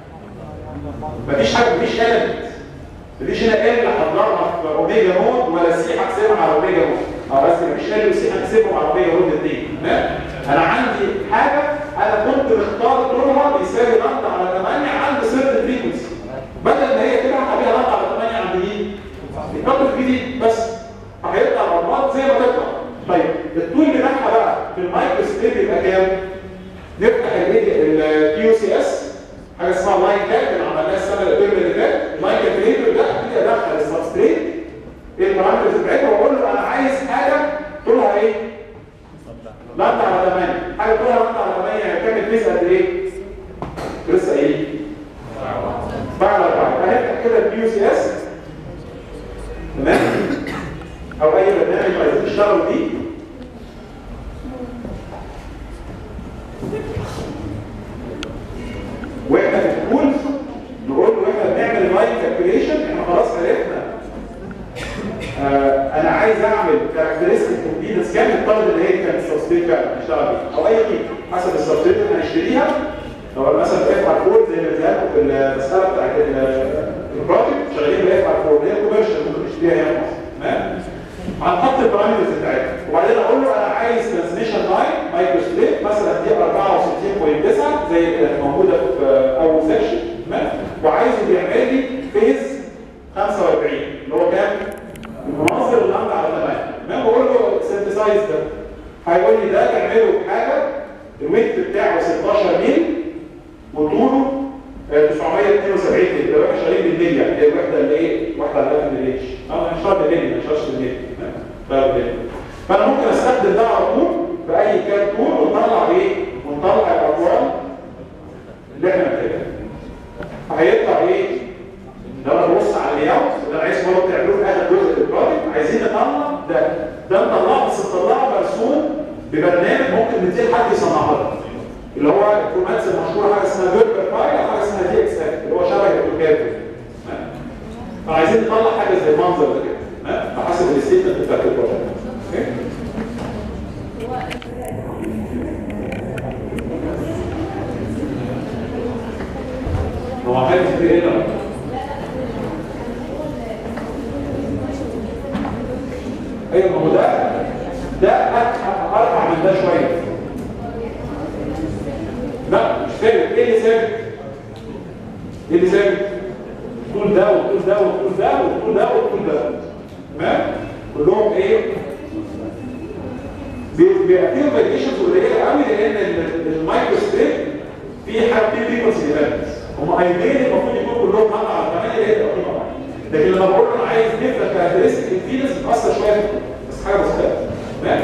مفيش حاجه، مفيش element، مفيش هنا ال هضربها في اوميجا نود ولا سي هحسبها على اوميجا نود، بس مفيش ال وسي هحسبهم على اوميجا نود الاثنين، تمام؟ انا عندي حاجه انا كنت مختار طولها بيساوي لامدا على 8 عند سيرت فريكونسي، بدل ما هي كده هخليها لامدا على 8 عند مين؟ الكاتل جديد بس، فهيطلع الارقام زي ما تطلع. طيب الطول بتاعها بقى في المايكرو ستريب يبقى كام؟ نفتح الكيو سي اس حاجه اسمها لاين كات اللي عملناها السنه اللي فاتت، اللاين كالكوليتر ده ابتدي ادخل السبستريت البارامترز بتاعتها واقول له انا عايز حاجه طولها ايه؟ لامدا على 8، حاجه طولها لامدا على 8 هتعمل فيز قد ايه؟ لسه ايه؟ بعد 4. هنفتح كده الكيو سي اس، تمام؟ او اي برنامج عايزين تشتغلوا بيه. واحنا في التولز نقول له احنا بنعمل اللاين كالكوليشن، احنا خلاص عرفنا انا عايز اعمل كاركترستيك امبيدنس كام الطالب اللي هي كانت السبستريت فعلا هنشتغل بيها او اي قيمه حسب السبستريت اللي هنشتريها. لو مثلا اف ار 4 زي ما قلنا في المساله بتاعت البروجكت شغالين باف ار 4 اللي هي كوميرشال ممكن نشتريها هنا في مصر، تمام؟ هنحط البارامترز بتاعتها وبعدين اقول له انا عايز ترانسميشن لاين مايكرو ستريب مثلا دي 64.9 زي اللي كانت موجوده في اول سيكشن، تمام؟ وعايزه بيعمل لي فيز 45 اللي هو كام؟ المناظر اللي عندي على 8، تمام؟ بقول له سنتسايز ده هيقول لي ده تعمله بحاجه الويت بتاعه 16 ميل وطوله 972 ميل، ده احنا شغالين بالملي يعني هي الوحده اللي ايه؟ الوحده اللي في الريش، مش شرط بالملي ما شرطش بالملي، فانا ممكن استخدم ده على طول في اي كان طول ونطلع ايه؟ ونطلع الاطوال اللي احنا محتاجينها. فهيطلع ايه؟ لو انا ببص على اللاي اوت اللي انا عايز برضه تعملوه في اخر جزء في البروجكت، عايزين نطلع ده نطلعه بس نطلعه مرسوم ببرنامج ممكن نديه لحد يصنعه لنا، اللي هو الفورماتس المشهوره حاجه اسمها فيربال فايل او حاجه اسمها دي اكس اف اللي هو شبه الاوتوكاد كده. فعايزين نطلع حاجه زي المنظر ده كده، تمام؟ على حسب الستيتمنت بتاعت البروجكت. اوكي؟ هو عمال في ايه ده؟ ايوه ما هو ده ارفع من ده شويه. لا مش ثابت، ايه اللي ثابت؟ ايه اللي ثابت؟ طول ده وطول ده وطول ده وطول ده وطول ده، تمام؟ كلهم ايه؟ بيبقى فيهم فاريشنز قليله قوي لان المايكرو ستريب في حاجه في فريكونسي ديبندنس، هم ايدين المفروض يكونوا كلهم حاطط على 8 اللي هي تبقى قيمه واحده، لكن لما بقول انا عايز ديفرنت كاركترستيك امبيدنس بتاثر شويه في بس حاجه بسيطه، تمام؟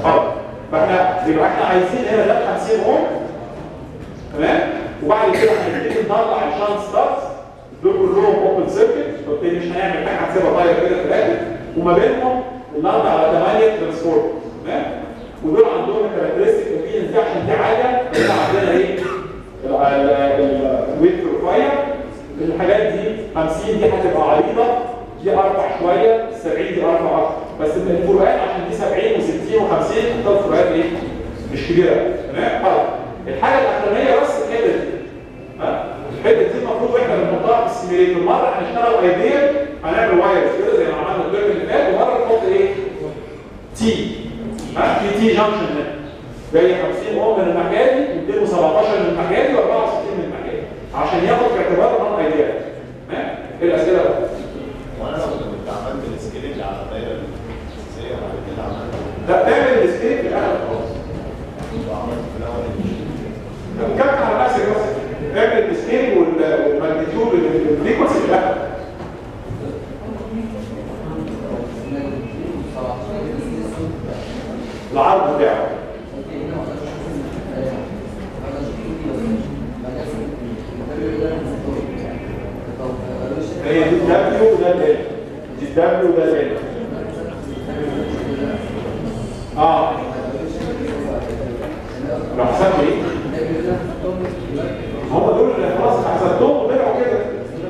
فاحنا عايزين هنا ده 50 اوم، تمام؟ وبعد كده هنبتدي نطلع الشانت ستارز دول كلهم اوبن سيركت، فبالتالي مش هنعمل حاجه هنسيبها طايره كده في الاخر، وما بينهم النهارده على 8 ترانسفورم، تمام؟ ودول عندهم الكاركترستيك امبيدنس دي عشان دي حاجه احنا عندنا ايه؟ الويت رفيع، الحاجات دي 50 دي هتبقى عريضه، دي ارفع شويه، 70 دي ارفع اكتر، بس الفروقات عشان دي 70 و60 و50 الفروقات ايه؟ مش كبيره، تمام؟ طيب الحاجه دبليو وده ال دي دبليو وده ال لو حسبت ايه؟ هم دول اللي خلاص حسبتهم وطلعوا كده.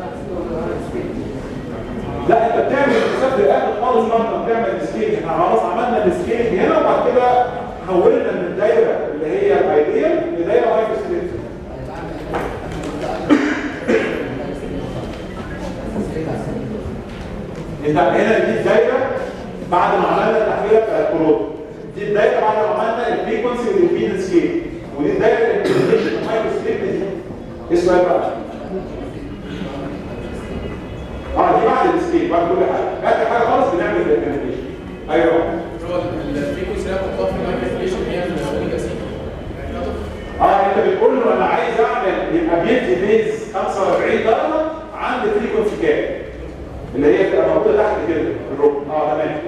لا انت بتعمل الحساب الاخر خالص بعد ما بتعمل سكيل. احنا خلاص عملنا السكيل هنا وبعد كده حولنا من الدايره اللي هي الايديال لدايره هايبوثيتيك. انت هنا دي الدايره بعد ما عملنا التحويله بتاعت الكروت. دي الدايره بعد ما عملنا الفريكونسي والامبيدنس سكيل. ودي الدايره الامبلمنتيشن هايبوثيتيك دي. ايه السؤال بقى؟ دي بعد السكيل بعد كل حاجه. اخر حاجه خالص بنعمل الامبلمنتيشن. ايوه هو الفريكونسي اللي بتحطها في المايكروفيشن هي الاوميجا سي. انت بتقول له انا عايز اعمل يبقى بيدي فيز 45 درجه عند فريكونسي كام؟ اللي هي بتبقى موجوده تحت كده في الركن. تمام.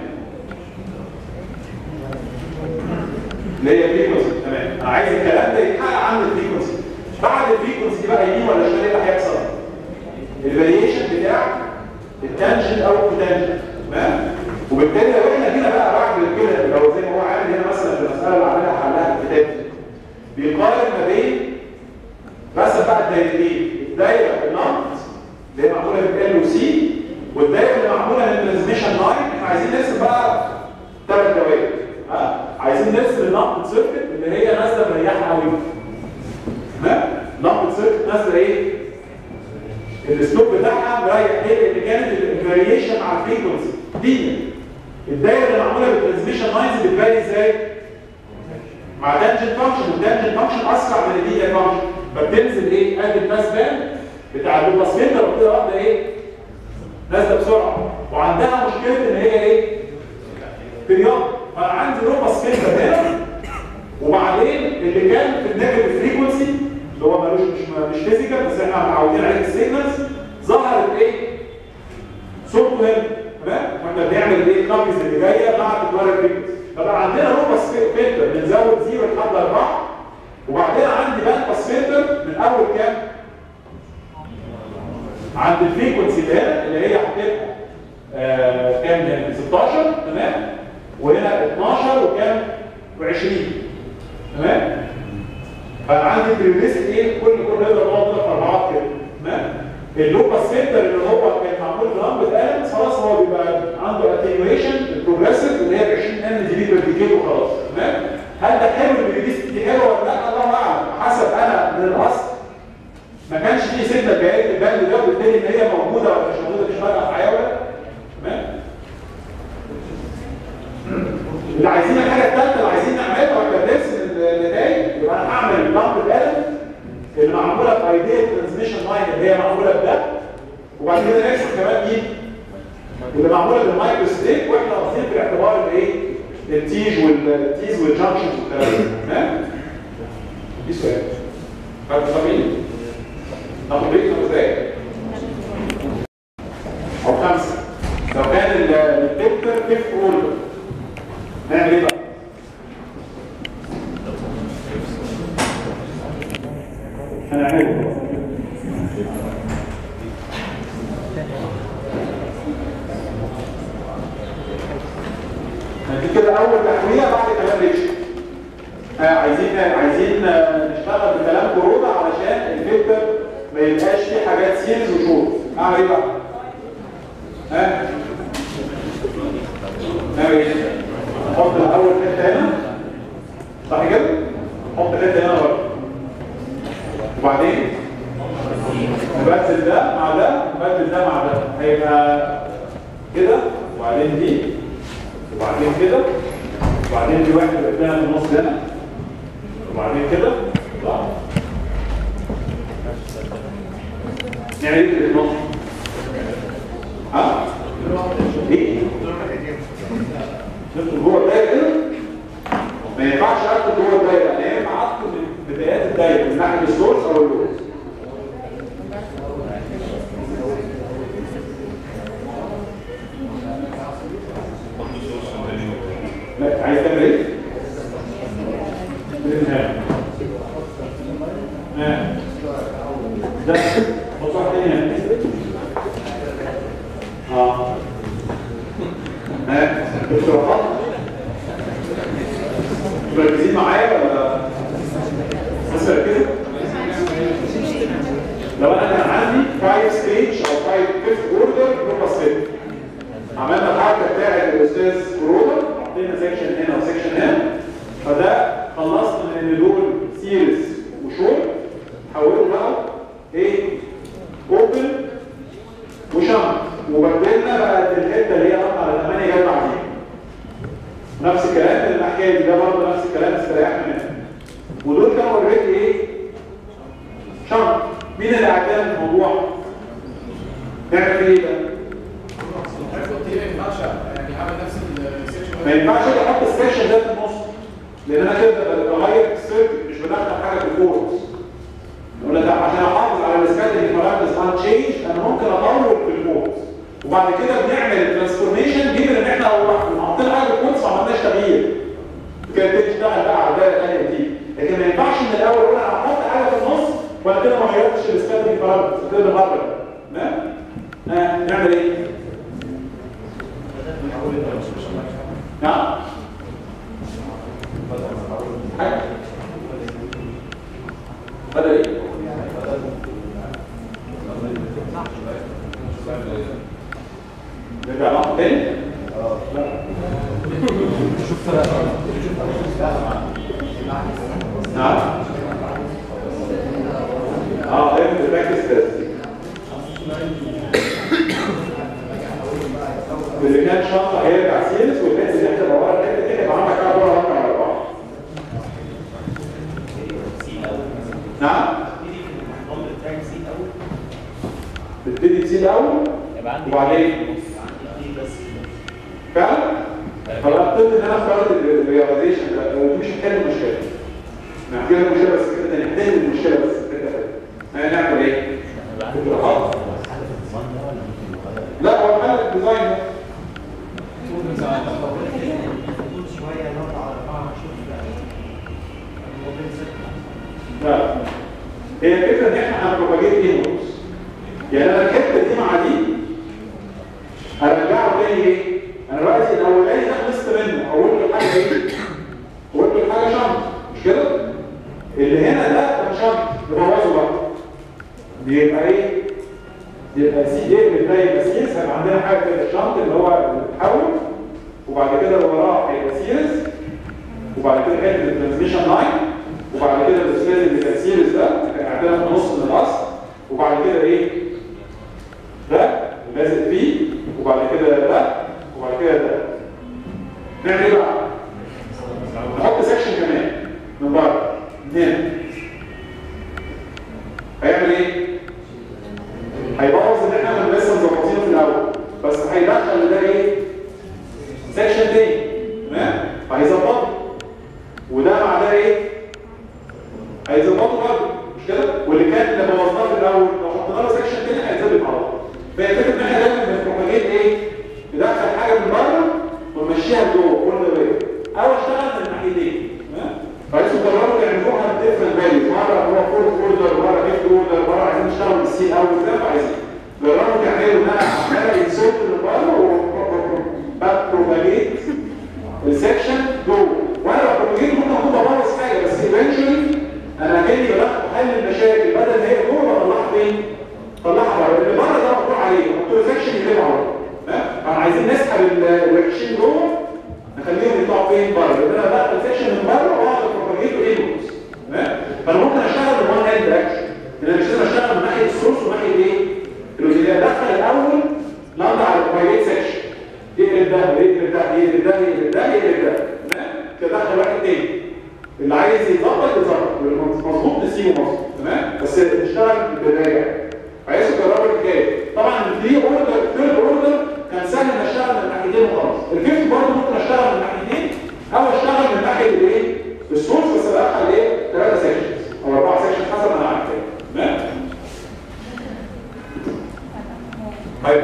اللي هي فريكونسي. تمام. انا عايز الكلام ده يتحقق عند الفريكونسي. بعد الفريكونسي بقى يمين ولا شمال ايه اللي هيحصل؟ الفاريشن بتاع التانجنت او الكوتانجنت. تمام. وبالتالي لو احنا جينا بقى بعد كده لو زي ما هو عامل هنا مثلا في المساله اللي عاملها حلها في الكتاب بيقارن ما بين رسم بقى الدايرتين. الدايره النمط اللي هي معموله من ال وسي والدايره اللي معموله من ترانسميشن لاين. احنا عايزين نرسم بقى 3 دوائر. عايزين نرسم النمط سيركت اللي هي نازله مريحه قوي. تمام. نمط سيركت نازله ايه؟ الاسلوب بتاعها مريح. ايه اللي كانت الفاريشن مع الفريكونسي دي. الدايره اللي معموله بالترانسميشن لاينز بتبان ازاي؟ مع تانجنت فانكشن. والتانجنت فانكشن اسرع من الديتا فانكشن. فبتنزل ايه؟ ادي الباس بان بتاع الباسفيتر وكده واحده ايه؟ نازله بسرعه. وعندها مشكله ان هي ايه؟ بريود. فانا عندي رو باسفيتر هنا وبعدين اللي كان في النيجاتيف فريكونسي اللي هو مالوش مش فيزيكال بس احنا متعودين عليه السيجنالز ظهرت ايه؟ صورته هنا. تمام؟ واحنا بنعمل ايه؟ الكابيز اللي جايه مع الدوار فريكونسي. فبقى عندنا رو باسفيتر بنزود 0 لحد 4 وبعدين عندي باند باسفيتر من اول كام؟ عند الفريكونسي اللي هنا اللي هي هتبقى كام هنا؟ 16. تمام؟ وهنا 12 وكام؟ و20. تمام؟ فانا عندي بريميست ايه؟ كل نقدر نقعد في اربعات كده. تمام؟ اللوب باسفيتر اللي هو كان معمول بلمبه قلم خلاص هو بيبقى عنده اتنيويشن البروجريسيف اللي هي 20 ام دي بي بير ديكيد وخلاص. تمام؟ هل ده حلو البريميست دي حلوه ولا لا؟ الله اعلم. حسب انا من الاصل ما كانش فيه سيجنال جايه في الباند ده وبالتالي ان هي موجوده ولا مش موجوده مش فارقه في حياه ولا. تمام؟ اللي عايزين الحاجه الثالثه اللي عايزين نعملها واحنا بنرسم النتائج يبقى انا هعمل لمبه قلم اللي معموله بايديا ترانسميشن لاين اللي هي معموله بده وبعد كده نرسم كمان مين؟ اللي معموله بالمايكرو ستيك واحنا واخدين في الاعتبار الايه؟ التيج والجانكشنز والكلام ده. تمام؟ دي سؤال. فاهمين؟ ناخد بريك 5 دقايق او 5. لو كان الفيكتور كيف اولد نعمل ايه بقى؟ هنعمله دي كده اول تحويله بعد كلام ريتش. عايزين نشتغل بكلام كورونا علشان الفلتر ما يبقاش فيه حاجات سيريز وشورت. اعمل ايه بقى؟ نعمل ايه؟ نحط الاول حته هنا صح كده؟ نحط حته هنا برضه وبعدين نبدل ده مع ده نبدل ده مع ده هيبقى كده وبعدين دي وبعدين كده وبعدين دي واحده قدامها في النص هنا وبعدين كده صح؟ نعمل ايه في النص؟ ايه؟ ندخل جوه الدايره كده ما ينفعش ادخل جوه الدايره انا يا اما ادخل من بدايات الدايره من ناحيه السورس او اللود. لا عايز تعمل ايه؟ ده بص واحد تاني ركزوا. لو انا كان عندي 5 ستيج او 5 اوردر جروب ستيب، عملنا الحركه بتاعت الاستاذ كورونا، حطينا سيكشن هنا وسيكشن هنا، فده خلصنا من ان دول سيريز وشورت، حولوا بقى ايه؟ اوبن وشنط، وبدلنا بقى الحته اللي هي قطع على 8 جايه بعدين. نفس الكلام الحكايه دي، ده برضه نفس الكلام استريحنا منه. ودول كانوا اوريدي ايه؟ شنط. مين اللي عدى الموضوع؟ نعمل فيه ايه بقى؟ ما ينفعش احط السيكشن ده في النص، لان انا كده بغير السيركت، مش بدخل حاجه في الكورس. نقول لك عشان احافظ على السكاتنج بارامترز ان تشينج انا ممكن اطول في الكورس، وبعد كده بنعمل الترانسفورميشن جيب ان احنا لو حطينا حاجه في الكورس ما عملناش تغيير، كانت تشتغل بقى على الدايره الثانيه دي. لكن ما ينفعش من الاول اقول انا هحط حاجه في النص وانا كده ما غيرتش السكاتنج بارامترز كده بالمره. تمام؟ نعمل ايه؟ نعم؟ حاجه بدل ايه؟ نرجع نقطة تاني؟ لا شوف نعم؟ ايه البراكتس تيست واللي كان شنطة هيرجع سيريس، والناس اللي احنا ورا الحتة دي هيبقى عندك كام دورة رقم على بعض. نعم؟ بتبتدي تسيب الاول وبعدين فعلا؟ فبقى ان انا اخترت الرياليزيشن ده، ودي مش هتحل المشكله. نحكي لك المشكله بس كده تاني، هتحل المشكله بس كده. هنعمل ايه؟ لا هو حل الديزاين ده. لا هي الفكره ان احنا هنبروباجيت ايه نص. يعني انا الحته دي مع دي هرجعه تاني ايه؟ انا دلوقتي الاولاني ده خلصت منه، اقول له حاجه ايه؟ قلت له حاجه شنط، مش كده؟ اللي هنا ده كان شنط، نبوظه بقى. بيبقى ايه؟ يبقى سي ايه اللي ده يبقى سيريز، هيبقى عندنا حاجه كده شنط اللي هو بيتحول، وبعد كده اللي وراه هيبقى سيريز، وبعد كده حته الترانسميشن لاين، وبعد كده الاستاذ اللي كان سيريز ده كان عندنا في نص من الاصل، وبعد كده ايه؟ ده لازق فيه، وبعد كده ده، وبعد كده ده. نعمل ايه بقى؟ نحط سكشن كمان من بره هنا. هيعمل ايه؟ هيبوظ ان احنا كنا لسه مظبطينه في الاول، بس هيدخل ده ايه؟ سكشن تاني. تمام؟ فهيظبطه. وده مع ده ايه؟ هيظبطه برضه، مش كده؟ واللي كان اللي بوظناه في الاول لو حطينا له سكشن تاني هيتظبط على طول. فهي الفكره ان احنا دايما بنبروباجيت ايه؟ ندخل حاجه من بره ونمشيها لجوه كل ده او اشتغل من الناحيتين. تمام؟ فلازم تجربوا تعملوها بديفرنت فاليوز، مره هو فورث اوردر، مره فيفث اوردر، مره عايزين نشتغل بالسي اول زي ما عايزين. جربوا تعملوا ان انا عمال انسورت من بره وبروباجيت السكشن جوه، وانا بروباجيت ممكن اكون ببوظ حاجه، بس ايفنشولي انا كاني بحل المشاكل بدل ما هي جوه بطلعها فين؟ طلعها بره. اللي بره ده مقطوع عليه، حط له سكشن يجيبها بره. تمام؟ فاحنا عايزين نسحب الوحشين جوه نخليهم يطلعوا فين؟ بره. يبقى انا بدخل سكشن من بره واقعد بروباجيته انبوتس. تمام؟ فانا ممكن اشتغل من وان هاند اكشن. انا مش لازم اشتغل من ناحيه السورس وناحيه ايه؟ اللي ادخل الاول لاندا على البروباجيت سكشن. يقلب ده ويقلب ده يقلب ده يقلب ده يقلب ده. تمام؟ تدخل واحد تاني. اللي عايز يتظبط يتظبط، مظبوط نسيبه مظبوط. تمام؟ بس نشتغل بالبدايه. عايزوا تجربوا الحكايه. طبعا الثري اوردر الثيرد اوردر كان سهل ان اشتغل من الناحيتين وخلاص. الفيفث برضه ممكن اشتغل من الناحيتين او اشتغل من ناحيه الايه؟ السورس، بس ادخل ايه؟ 3 سيكشنز او 4 سيكشنز حسب انا عارف ايه. تمام؟ طيب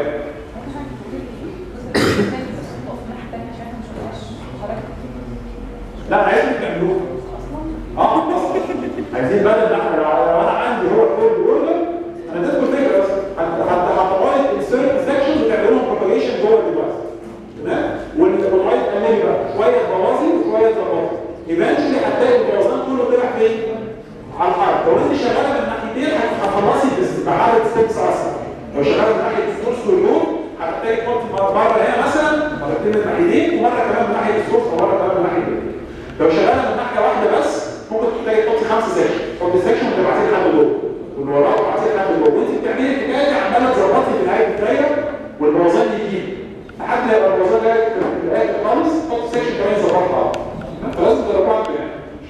لا عايزين تعملوها اصلا. عايزين بدل ما احنا لو انا عندي هو الثيرد اوردر انا اديتكم فكره بس حتى هتقعد السيركت سكشن وتعملوا لهم بروباجيشن جوه الديفايس. تمام؟ والرايت تقللي بقى شويه تبوظي وشويه تظبطي. ايفنشولي هتلاقي البوظان كله طلع فين؟ على الحرف. لو انت شغاله من ناحيتين هتخلصي بعدد ستيبس اسرع. لو شغاله من ناحيه السورس واللود هتحتاجي تحط مره هنا مثلا مرتين من ناحيتين ومره كمان من ناحيه السورس ومره كمان من ناحيه اللود. لو شغاله من ناحيه واحده بس ممكن تحتاجي تحطي 5 سيكشن، تحطي سيكشن وتبعتيه لحد جوه واللي وراه تبعتيه لحد جوه، وانت بتعملي الحكايه دي عماله تظبطي في نهايه الدايره والبوظان يجي لحد ما يبقى البوظان جاي في الاخر خالص تحط سيكشن كمان يظبطها. فلازم تجربوها يعني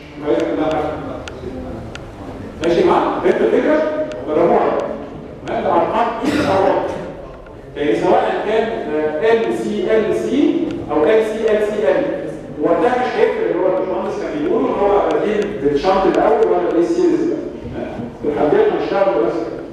ماشي معاك؟ فهمت الفكره؟ جربوها. الارقام دي ارقام يعني سواء كان LCLC او LCLCL وده مش هيفرق اللي هو الباشمهندس كان بيقوله ان هو بادئين بالشنط الاول ولا الاي سيريز في الحاجات هنشتغل بس.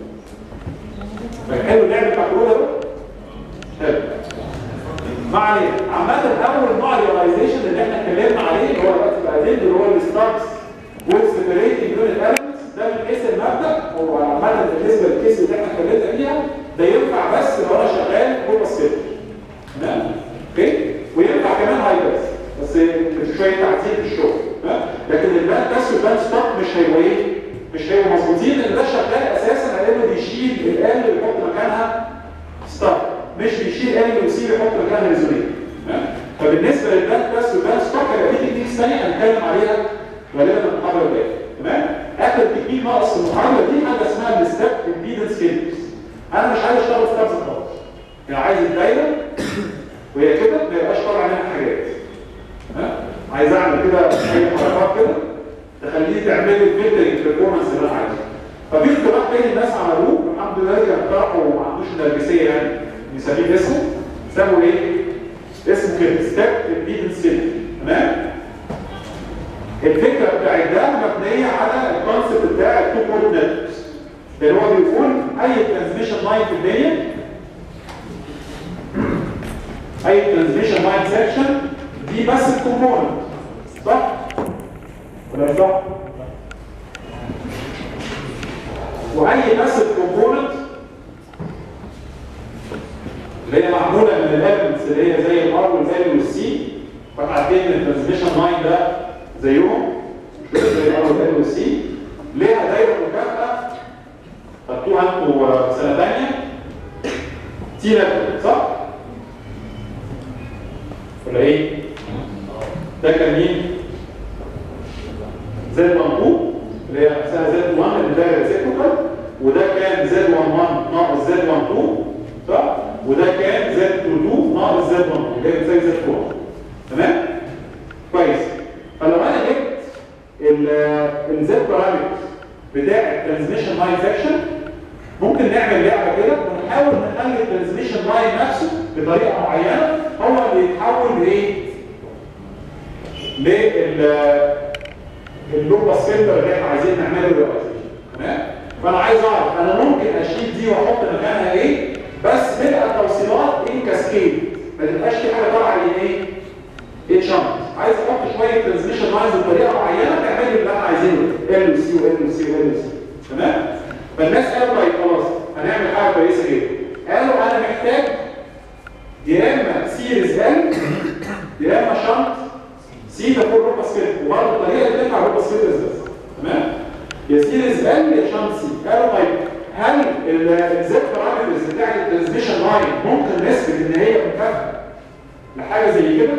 حلو اللعب بتاع كورونا ده؟ حلو. ما علينا، عامة أول نوع ريلايزيشن اللي احنا اتكلمنا عليه اللي هو دلوقتي بقى اللي هو الستارتس والسيبريتنج يونت elements ده من حيث المبدأ هو عامة بالنسبة للكيس اللي احنا اتكلمنا فيها ده ينفع بس لو أنا شغال جوه السيرفر. تمام؟ اوكي؟ وينفع كمان هايبرز بس شوية تعديل في الشغل. لكن الباند بس والباند ستوب مش هيبقوا ايه؟ مش هيبقوا مظبوطين لأن ده شغال أساسا على إنه بيشيل الآل ويحط مكانها ستوب. مش بيشيل ال وسي يحط مكانها ريزوليت. فبالنسبه للباند بس والباند ستوب هيبقى في تكنيكس ثانيه هنتكلم عليها غالبا في المحاضره الجايه. تمام؟ اخر تكنيك ناقص في المحاضره دي حاجه اسمها الستيب امبيدنس فيلترز. انا مش عايز اشتغل ستابس خالص. يعني عايز الدايره وهي كده ما يبقاش طالع منها حاجات. عايز اعمل كده اي حركات كده تخليه تعمل لي الفلترنج بيرفورمانس اللي انا عايزه. ففي اختراع تاني الناس عملوه الحمد لله كان اخترعه وما عندوش نرجسيه يعني نسميه اسمه سموا ايه؟ اسمه كده ستيب امبيدنس فيلتر. تمام؟ الفكره بتاعت ده مبنيه على الكونسيبت بتاع التو بورت نتوركس اللي هو بيقول اي ترانسميشن لاين في الدنيا اي ترانسميشن لاين سيكشن دي بس الكومبوننت صح؟ ولا مش صح؟ واي بس الكومبوننت اللي هي معموله من الاليمنتس اللي هي زي الار والال والسي فاحنا عارفين ان الترانسميشن لاين ده زيهم زي الار والال والسي ليها دايره مكافئه خدتوها انتوا سنه ثانيه تي نتورك صح؟ ولا ايه؟ ده كان مين؟ زد 12 اللي هي نفسها زد 1 اللي ده ريسيبروكال وده كان زد 11 ناقص زد 12 صح؟ وده كان زد 22 ناقص زد 1 اللي هي بتساوي زد 4. تمام؟ كويس. فلو انا جبت الزد بارامترز بتاع الترانسميشن لاين سكشن ممكن نعمل لعبه كده ونحاول نخلي الترانسميشن لاين نفسه بطريقه معينه هو اللي يتحول لايه؟ لللوباس فلتر اللي احنا عايزين نعمله دلوقتي. تمام؟ فانا عايز اعرف انا ممكن اشيل دي واحط مكانها ايه؟ بس تبقى التوصيلات ايه كاسكيد ما تبقاش في حاجه طالعه ايه؟ ايه شنط. عايز احط شويه ترانسميشن لاينز بطريقه معينه تعمل لي اللي احنا عايزينه ال وسي وال وسي وال وسي. تمام؟ فالناس قالوا طيب خلاص هنعمل حاجه كويسه جدا. قالوا انا محتاج يا اما سيريز ال يا اما شنط سي ده كله لوباس فلتر وبرضه الطريقه اللي تنفع لوباس فلتر بس. تمام؟ يا سيريز ال يا شنط سي. قالوا طيب هل الزد بارامترز بتاع الترانسميشن لاين ممكن نثبت ان هي مكافئه لحاجه زي كده؟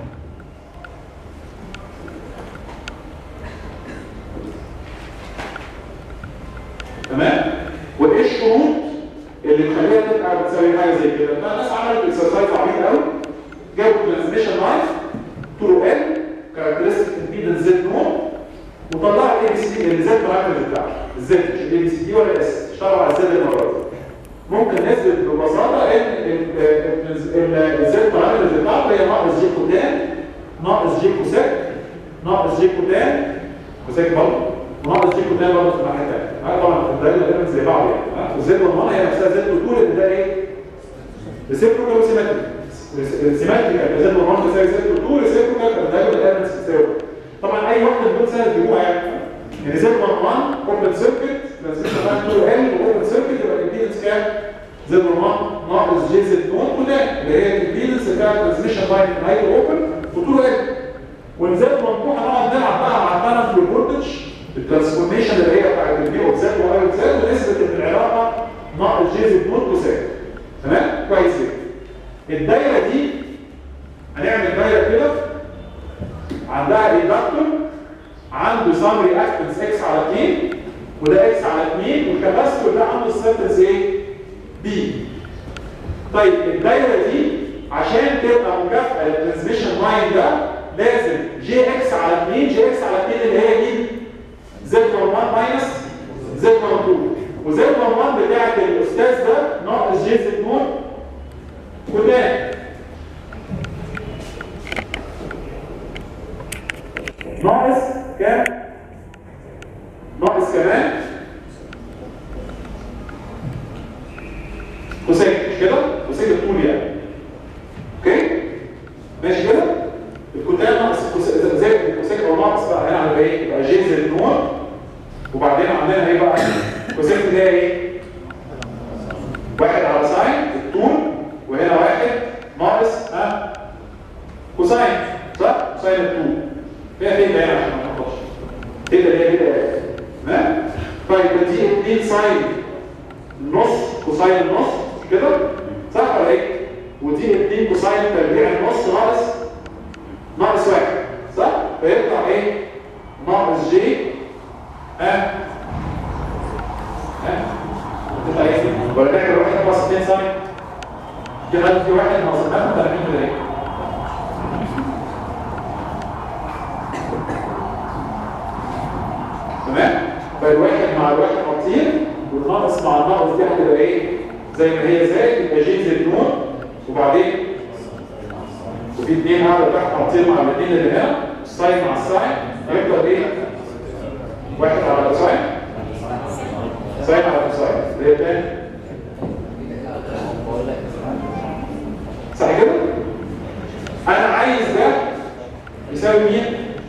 تمام؟ وايه الشروط اللي تخليها تبقى بتساوي حاجه زي كده؟ فالناس عملت اكسرسايز عبيط قوي جابوا الترانسميشن لاين طوله ال كاركترستيك امبيدنس زد نوع وطلعوا الاي بي سي الزد بارامترز بتاعته الزد مش الاي بي سي دي ولا الاس اشتغلوا على الزد المره دي. ممكن نثبت ببساطه ان الزد بارامترز بتاعته هي ناقص جي كوتان ناقص جي كوسيك ناقص جي كوتان كوسيك برضه وناقص جي كوتان برضه في الناحيه الثانيه. طبعا الدايره الاليمنتس زي بعض يعني والزد 1 هي نفسها زد 2 لان ده ايه؟ ريسيبروكال وسيمتريك. سيمتريكال زد 1 بتساوي زد 2 ريسيبروكال الدايره الاليمنتس بتساوي. طبعا اي واحده من دول سهل تجيبوها يعني زد 1 اوبن سيركت ترانسميشن لاين 2 ال واوبن سيركت يبقى الامبيدنس كام؟ زد 1 ناقص جي زد 2 كلها اللي هي الامبيدنس بتاع الترانسميشن لاين نهايته اوبن وطوله ال. والزد 1 هنقعد نلعب بقى مع الكارنت والفولتج الترانسفورميشن اللي هي بتاعت البي اوف زد واي اوف زد ونثبت ان العلاقه ناقص جي زد نود كوساين. تمام؟ كويس جدا. الدايره دي هنعمل دايره كده عندها اندكتور عنده سام رياكتنس اكس على 2 وده اكس على 2 والكاباستور ده عنده سيرتنس ايه؟ بي. طيب الدايره دي عشان تبقى مكافئه للترانسميشن لاين ده لازم جي اكس على 2 جي اكس على 2 اللي هي مين؟ زد 1 ماينس زد 2 وزد 1 بتاعت الاستاذ ده ناقص جي زد نود قدام ناقص كام؟ ناقص كمان كوسيك مش كده؟ كوسيك الطول يعني. اوكي؟ ماشي كده؟ الكتاب ناقص زي الكوسيك او ناقص بقى هنا على ايه؟ يبقى جي زد نود وبعدين عندنا ايه بقى؟ كوسيك اللي هي ايه؟ واحد على ساين الطول وهنا واحد ناقص كوساين صح؟ كوساين الطول. فيها فين ده هنا عشان ما نحفظش. كده اللي هي كده تمام؟ طيب دي 2 ساين نص كوساين النص كده صح ولا ايه؟ ودي 2 كوساين تربيع النص ناقص واحد صح؟ فيطلع ايه؟ ناقص جي تطلع ايه؟ ولا نعمل واحد ناقص 2 ساين؟ كده في واحد ناقص 35 كده ايه؟ تمام؟ فالواحد مع الواحد هتطير والناقص مع الناقص دي هتبقى ايه؟ زي ما هي زائد يبقى جي زد نود وبعدين وفي 2 قاعده تحت هتطير مع الاثنين اللي هنا الساين مع الساين هيفضل ايه؟ واحد على كوساين ساين على كوساين اللي هي تاني صح كده؟ انا عايز ده يساوي مين؟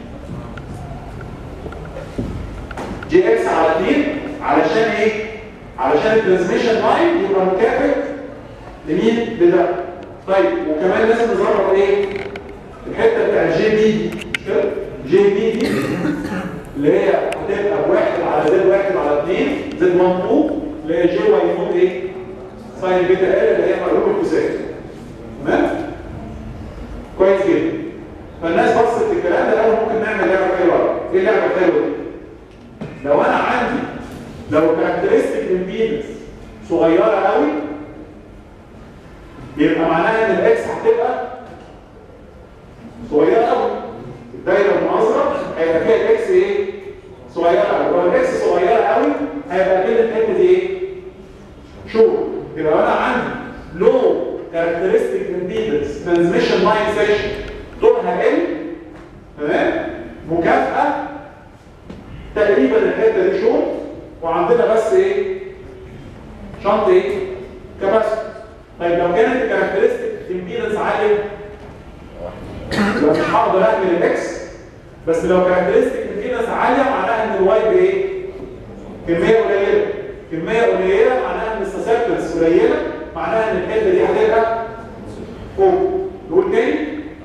جي اكس على 2 علشان ايه؟ علشان الترانسميشن لاين يبقى مكافئ لمين؟ لده. طيب وكمان لازم نظبط ايه؟ الحته بتاع الجي بي دي كده جي بي دي اللي هي هتبقى بواحد على زد 1 على 2 زد 1 2 اللي هي جي واي نوت ايه؟ ساين بيتا ال اللي هي مقلوب الكوسين. تمام؟ كويس جدا. فالناس بصت الكلام ده قالوا ممكن نعمل لعبه حلوه. ايه اللعبه الحلوه دي؟ لو انا عندي لو كاركترستيك امبيدنس صغيره قوي يبقى معناها ان الاكس هتبقى صغيره قوي. الدايره المناظره هيبقى فيها الاكس ايه؟ صغيره قوي. لو الاكس صغيره قوي هيبقى كده الحته دي ايه؟ شو يبقى انا عندي لو كاركترستيك امبيدنس ترانسميشن لاين سيشن طولها ال تمام؟ مكافاه تقريبا الحته دي شورت وعندنا بس ايه؟ شنط ايه؟ كباستور. طيب لو كانت الكاركترستيك امبيدنس عاليه يبقى مش هقدر اعمل الاكس بس لو كاركترستيك امبيدنس عاليه معناها ان الواي بايه؟ كميه قليله. كميه قليله معناها ان السسبتنس قليله معناها ان الحته دي هتبقى فوق. نقول تاني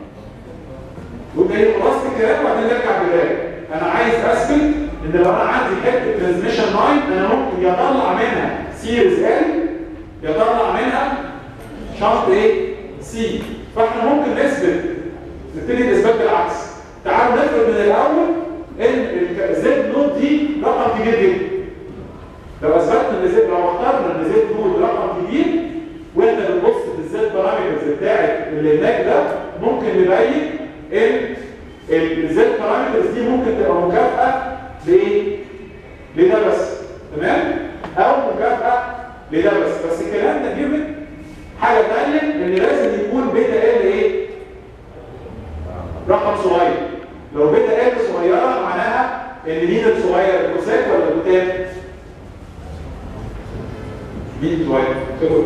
خلاص الكلام وبعدين نرجع بالله. انا عايز اثبت ان لو انا عندي حته ترانسميشن لاين انا ممكن يطلع منها سيريز ال يطلع منها شنط ايه؟ سي. فاحنا ممكن نبتدي الاثبات بالعكس. تعالوا نفرض من الاول ان الزد نود دي رقم كبير جدا. لو اثبتنا ان لو اخترنا ان زد نود رقم كبير واحنا بنبص في الزد بارامترز بتاعت اللي هناك ده ممكن نبين ان الزد بارامترز دي ممكن تبقى مكافاه لايه؟ لده بس. تمام؟ او مكافاه لده بس الكلام ده جيفن. حاجه ثانيه ان لازم يكون بيتا ال ايه؟ رقم صغير. لو بيتا ال صغيره معناها ان مين الصغير؟ الكوساك ولا الكوتات؟ مين صغير؟ كده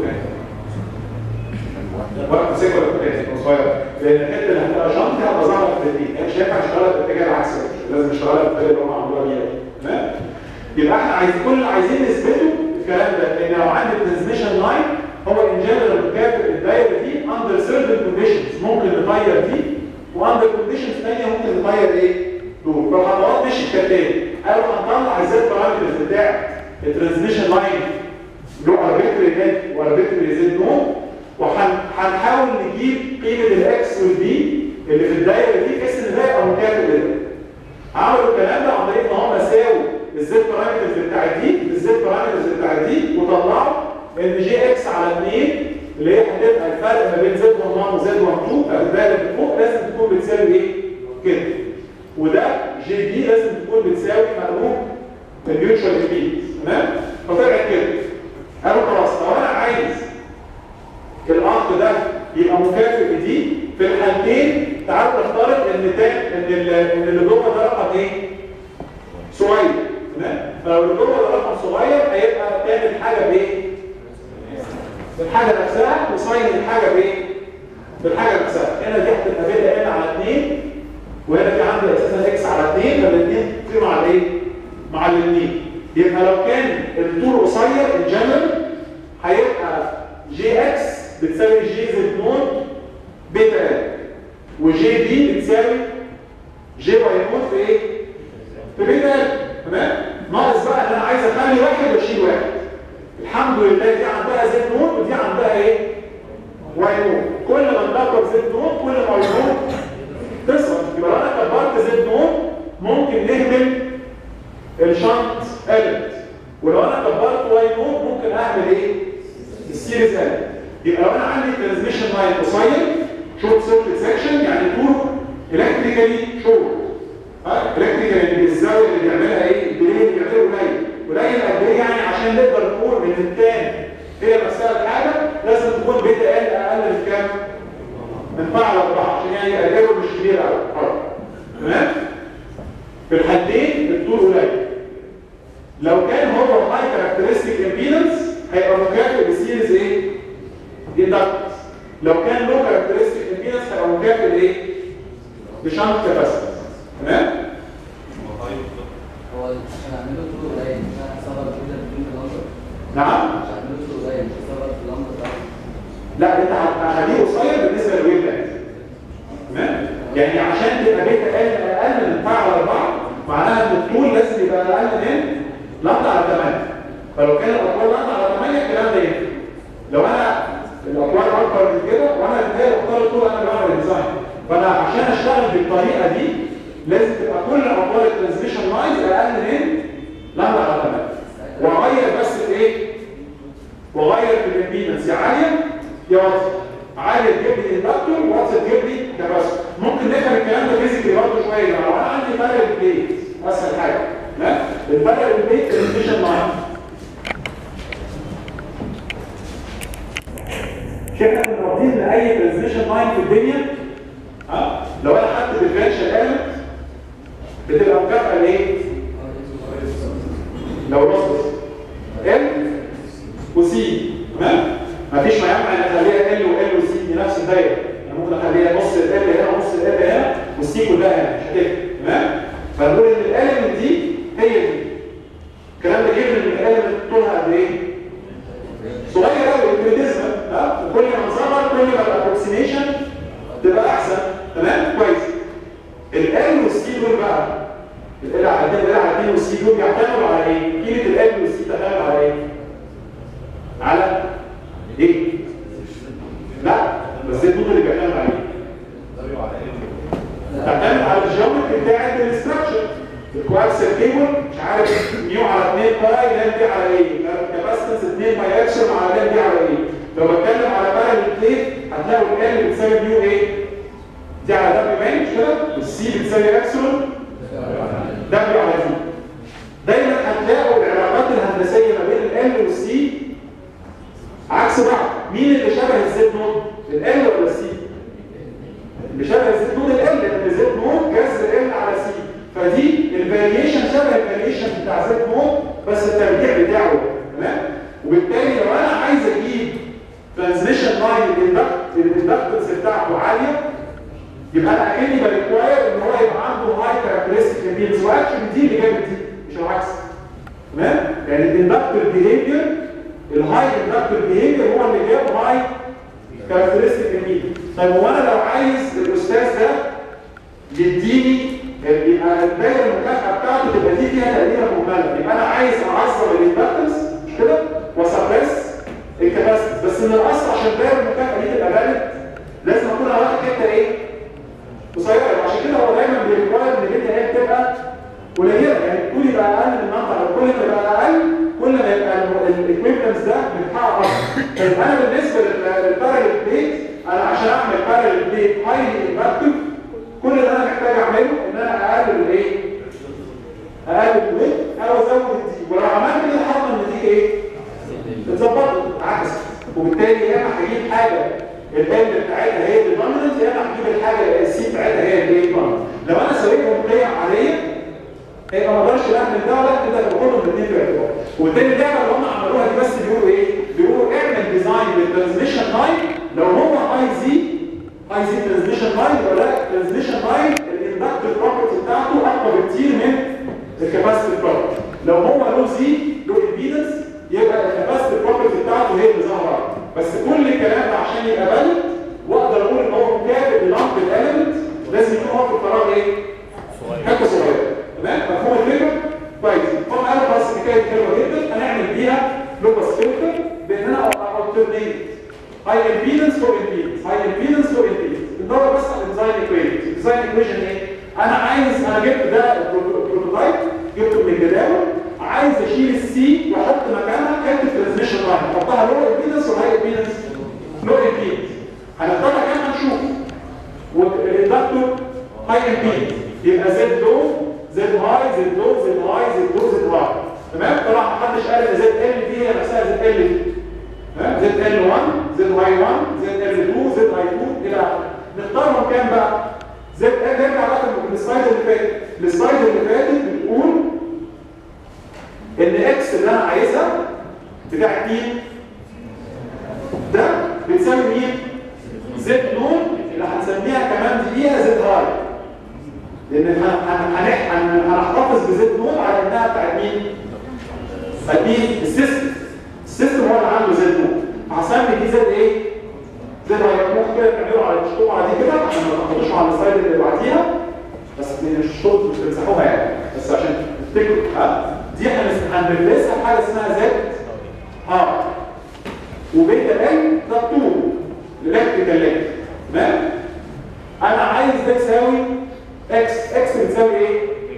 ولا كوساك ولا كوتات؟ صغير. لان الحته اللي هتبقى شنط هتبقى ظاهره في الاثنين. يعني مش هينفع اشتغلها بالاتجاه العكسي. لازم اشتغلها بالطريقه اللي هم عملوها بيها. تمام؟ يبقى احنا كل اللي عايزين نثبته الكلام ده ان لو عندي ترانسميشن لاين هو ان جنرال مكافئ الدايره دي اندر سيرتن كونديشنز ممكن نغير دي واندر كونديشنز ثانيه ممكن نغير ايه؟ دول. فالخطوات مش كالتالي. قالوا هنطلع الزد بارامترز بتاع الترانسميشن لاين له اربيتري نت واربيتري زد نود، وهنحاول نجيب قيمه الاكس والبي اللي في الدايره دي بحيث ان ده يبقى مكافئ لده. عملوا الكلام ده عن طريق ان هم ساووا الزد بارامترز بتاعت دي بالزد بارامترز بتاعت دي، وطلعوا ان جي اكس على 2 اللي هي هتبقى الفرق ما بين زد 1 وزد 12 في الدايره اللي فوق لازم تكون بتساوي ايه؟ كده. وده جي بي لازم تكون بتساوي مقلوب الميوتشوال امبيدنس. تمام؟ فطلعت كده. قالوا خلاص لو انا عايز العقد ده يبقى مكافئ بدي في الحالتين، تعالوا نفترض ان اللي جوه ده رقم ايه؟ صغير. تمام؟ فلو اللي جوه ده رقم صغير هيبقى تعمل حاجه بايه؟ بالحاجه نفسها، وصاين الحاجه بايه؟ بالحاجه نفسها. هنا دي هتبقى بيتا ان على 2، وهنا في عندي اساسا اكس على 2، فالاثنين تصير مع الايه؟ مع الاثنين. يبقى لو كان الطول قصير الجنرال هيبقى جي اكس بتساوي جي زد نود بيتا ان، وجي بي بتساوي جي واي نود في ايه؟ في بيتا ان. تمام؟ ناقص بقى ان انا عايز اخلي واحد واشيل واحد. الحمد لله دي عندها زد نود ودي عندها ايه؟ واي نود. كل ما نكبر زد نود كل ما واي نود تصغر. يبقى لو انا كبرت زد نود ممكن نهمل الشنط اليمنت، ولو انا كبرت واي نود ممكن اعمل ايه؟ السيريز اليمنت. يبقى لو انا عندي ترانسميشن لاين قصير شورت سيركت سكشن يعني طوله الكتريكالي شورت. الكتريكالي الزاويه اللي بيعملها ايه؟ الديلي اللي بيعمله قليل قد ايه يعني عشان نقدر نقول ان التان هي مساله حاجه لازم تكون بيتا ال اقل من كام؟ من فاعل 4 عشان يعني يبقى الجو مش كبير قوي. تمام؟ في الحالتين الطول قليل. لو كان هو هاي كاركترستيك امبيدنس هيبقى مكافئ بسيريز ايه؟ اندكتنس. لو كان لو كاركترستيك امبيدنس هيبقى مكافئ لايه؟ بشنط كاباسيتنس. تمام؟ هو عشان اعمله طول قليل عشان اصغر كده بدون اللمبر. نعم؟ عشان اعمله طول قليل مش اصغر في اللمبر ده. لا انت هتخليه قصير بالنسبه للويف لينث. تمام؟ يعني عشان تبقى بيتا ال اقل من فاعل 4 معناها ان الطول لازم يبقى اقل من لمبه على 8. فلو كان الاطوال لمبه على 8 الكلام ده ينفع. لو انا الاطوال اكبر من كده وانا اللي بختار الطول انا اللي بعمل الديزاين، فانا عشان اشتغل بالطريقه دي لازم تبقى كل اطوال الترانسميشن لاينز اقل من لمبه على 8. واغير بس الايه؟ واغير في الامبيدنس يا عاليه يا واطيه. عاليه تجيب لي اندكتور واطيه تجيب لي كاباسيتور. ممكن نفهم الكلام ده فيزيكلي برضه شويه. لو انا عندي بارل بليت اسهل حاجه. لا البارل بليت ترانسميشن لاين مش احنا كنا واخدين ان اي ترانسميشن لاين في الدنيا لو انا خدت ديفرنشال اليمنت بتبقى مكافئه لايه؟ لو نص ال وسي. تمام؟ مفيش ما يمنع ان اخليها ال وال وسي دي نفس الدايره. يعني ممكن اخليها نص ال هنا ونص ال هنا والسي كلها هنا مش هتفرق. تمام؟ فنقول ان الاليمنت دي هي دي. الكلام ده جه من الاليمنت طولها قد ايه؟ صغير قوي الكريتيزم. وكل ما نصغر كل ما الابروكسيميشن تبقى احسن. تمام؟ كويس. ال والسي دول بقى ال على 2 والسي دول بيعتمدوا على ايه؟ قيمه ال والسي تعتمد على ايه؟ على ايه؟ لا بس النقطه اللي بيعتمد عليه تعتمد على الجيومتري بتاعت الاستراكشر. الكوارسل كيبل مش عارف ميو على 2 باي لام دي على ايه؟ كاباسيتنس 2 باي اكشن على لام دي على ايه؟ لو بتكلم على بارل بليت هتلاقوا ال بتساوي ميو ايه؟ دي على دبليو باين مش كده؟ والسي بتساوي اكسون دبليو على دي. دايما هتلاقوا العلاقات الهندسيه ما بين ال والسي عكس بعض. مين اللي شبه الزد نود؟ ال ولا السي؟ اللي شبه الزد نود ال، لان الزد نود جذر ال على سي. فدي الفاريشن شبه الفاريشن بتاع زد نود بس الترجيع بتاعه. تمام؟ وبالتالي لو انا عايز اجيب ترانسميشن لاين الاندكتنس بتاعته عاليه يبقى انا اكني بريكواير ان هو يبقى عنده هاي كاركترستيك امبيدنس. واكشن دي اللي جابت دي مش العكس. تمام؟ يعني الاندكتور بيهيفير الهاي اندكتور بيهيفير هو اللي جاب هاي كاركترستيك امبيدنس. طيب هو انا لو عايز الاستاذ ده يديني يبقى فالدايره المكافئه بتاعته تبقى دي فيها تقديره مهمله. يبقى انا عايز اعظم الاندكتنس مش كده وسبريس الكباسيتي، بس من الاصل عشان الدايره المكافئه دي تبقى فاليد لازم اكون على واحد حته ايه؟ قصيره. وعشان كده هو دايما بيريكواير ان البيتا هي تبقى قليله، يعني الطول يبقى اقل من المنطقه، كل ما يبقى اقل كل ما يبقى الايكويفالنس ده بيتحقق اكتر. طيب انا بالنسبه للباراليل بليت، انا عشان اعمل باراليل بليت هايلي امباكتيف كل اللي انا محتاج اعمله ان انا اقلل الايه؟ اقلل الويت او ازود الدي، ولو عملت كده هضمن النتيجه ايه؟ اتظبطت عكس. وبالتالي يا اما هجيب حاجه الال بتاعتها هي الدوميننت، يا اما هجيب الحاجه السي بتاعتها هي الايه؟ الدوميننت. لو انا سويتهم قيم عاديه يبقى ما اقدرش اعمل ده ولا كده، باخدهم الاثنين في الاعتبار. وبالتالي اللعبه اللي هم عملوها دي بس بيقولوا ايه؟ بيقولوا اعمل ديزاين للترانسميشن لاين لو هو هاي زي ترانسميشن لاين ولا ترانسميشن لاين الاندكتيف بروبرتي بتاعته اقوى بكتير من الكاباسيتيف بروبرتي. لو هو له زي له امبيدنس يبقى الكاباسيتيف بروبرتي بتاعته هي اللي ظاهره. بس كل الكلام ده عشان يبقى فاليد واقدر اقول ان هو مكافئ للامر الاليمنت لازم يكون هو في الفراغ ايه؟ حته صغيره. تمام؟ مفهوم الفكره؟ كويس. طبعا انا بس حكايه حلوه جدا هنعمل بيها لوبس فلتر بان انا الترنيت هاي امبيدنس فور امبيدنس، هاي امبيدنس فور امبيدنس. ندور بس على الديزاين ايكويشن. الديزاين ايكويشن ايه؟ انا جبت ده البروتوتايب جبته من الجداول، عايز اشيل السي واحط مكانها كانت ترانسميشن لاين، احطها لو امبيدنس وهاي امبيدنس لو امبيدنس. هنختارها كام هنشوف. والاندكتور هاي امبيدنس يبقى زد لو زد هاي زد لو زد هاي زد لو زد هاي. تمام؟ طبعا محدش قال ان زد ال دي هي نفسها زد ال دي. تمام؟ زد ال 1 زد هاي 1 زد ال 2 زد هاي 2 الى اخره. نختارهم كام بقى؟ زد ال نرجع بقى للسلايد اللي فاتت. السلايد اللي فاتت بتقول ان اكس اللي انا عايزها بتاعت مين؟ ده بتساوي مين؟ زد نون اللي هنسميها كمان دقيقه زد هاي. لان هنحتفظ بزد نون على انها بتاعت مين؟ بتاعت مين؟ السيستم هو اللي عنده زد نون. هسمي دي زد ايه؟ زد هاي. ممكن كده تعملوا على الشطوعه دي كده عشان ما تاخدوش على السلايد اللي بعديها، بس الشطوط مش بتمسحوها يعني، بس عشان تفتكروا دي هنريبليسها بحاجه اسمها زد هاي. وبيتا ال ده طول الالكتريكال لينك. تمام؟ انا عايز ده يساوي اكس بتساوي ايه؟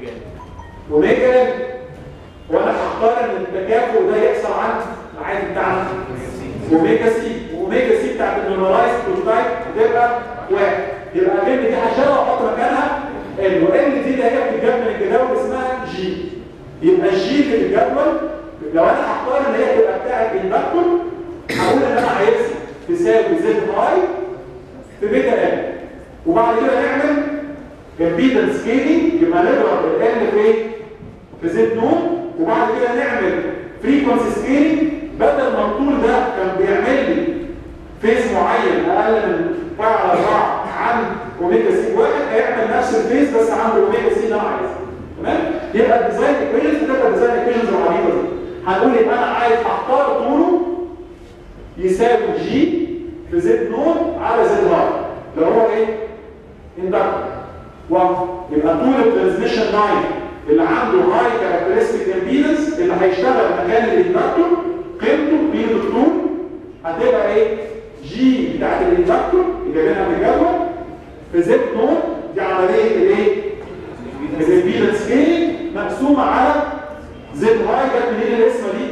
اوميجا ال. وانا هختار ان التكافؤ ده يحصل عند العادي بتاعنا اوميجا سي، واوميجا سي بتاعت النورمالايز بروتوتايب هتبقى 1. يبقى ال دي هشيلها واحط مكانها ال، وال دي اللي هي بتتجاب من الجداول اسمها جي. يبقى الجي في الجدول لو انا هختار ان هي تبقى بتاعت الاندكتور هقول ان انا عايزها تساوي زد هاي في بيتا ال. وبعد كده نعمل امبيدنس سكيلينج، يبقى نضرب ال في ايه؟ في زد نون. وبعد كده نعمل فريكونسي سكيلينج، بدل ما الطول ده كان بيعمل لي فيز معين اقل من 4 عن اوميجا سي 1 هيعمل نفس الفيز بس عند اوميجا سي اللي انا عايزها. تمام؟ يبقى الديزاين ايكويشنز بتبقى الديزاين ايكويشنز العريضه دي. هنقول يبقى انا عايز اختار طوله يساوي جي في زد نون على زد هاي اللي هو ايه؟ اندكتور. يبقى طول الترانسميشن لاين اللي عنده هاي كاركترستيك امبيدنس اللي هيشتغل مكان الاندكتور قيمه الطول هتبقى ايه؟ جي بتاعت الاندكتور اللي جايبينها من الجدول في زد نون. دي عمليه الايه؟ الامبيدنس سكيلينج مقسومه على زد هاي. جت منين الاسم دي؟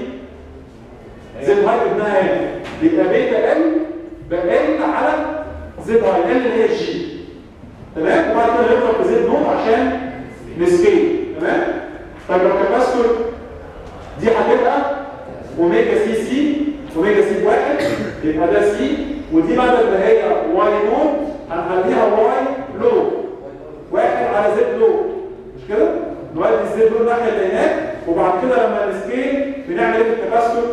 زد هاي ابنها هنا يبقى بيتا ال بال على زد هاي ال اللي هي الجي. تمام؟ وبعد كده نضرب في زد نون عشان نسكيل. تمام؟ طيب لو كاباستور دي هتبقى اوميجا سي اوميجا سي 1 يبقى ده سي، ودي بدل ما هي واي نون هنخليها واي لو 1 على زد لو. مش كده؟ نودي الزد لو الناحيه اللي هناك، وبعد كده لما نسكيل بنعمل ايه في الكاباستور؟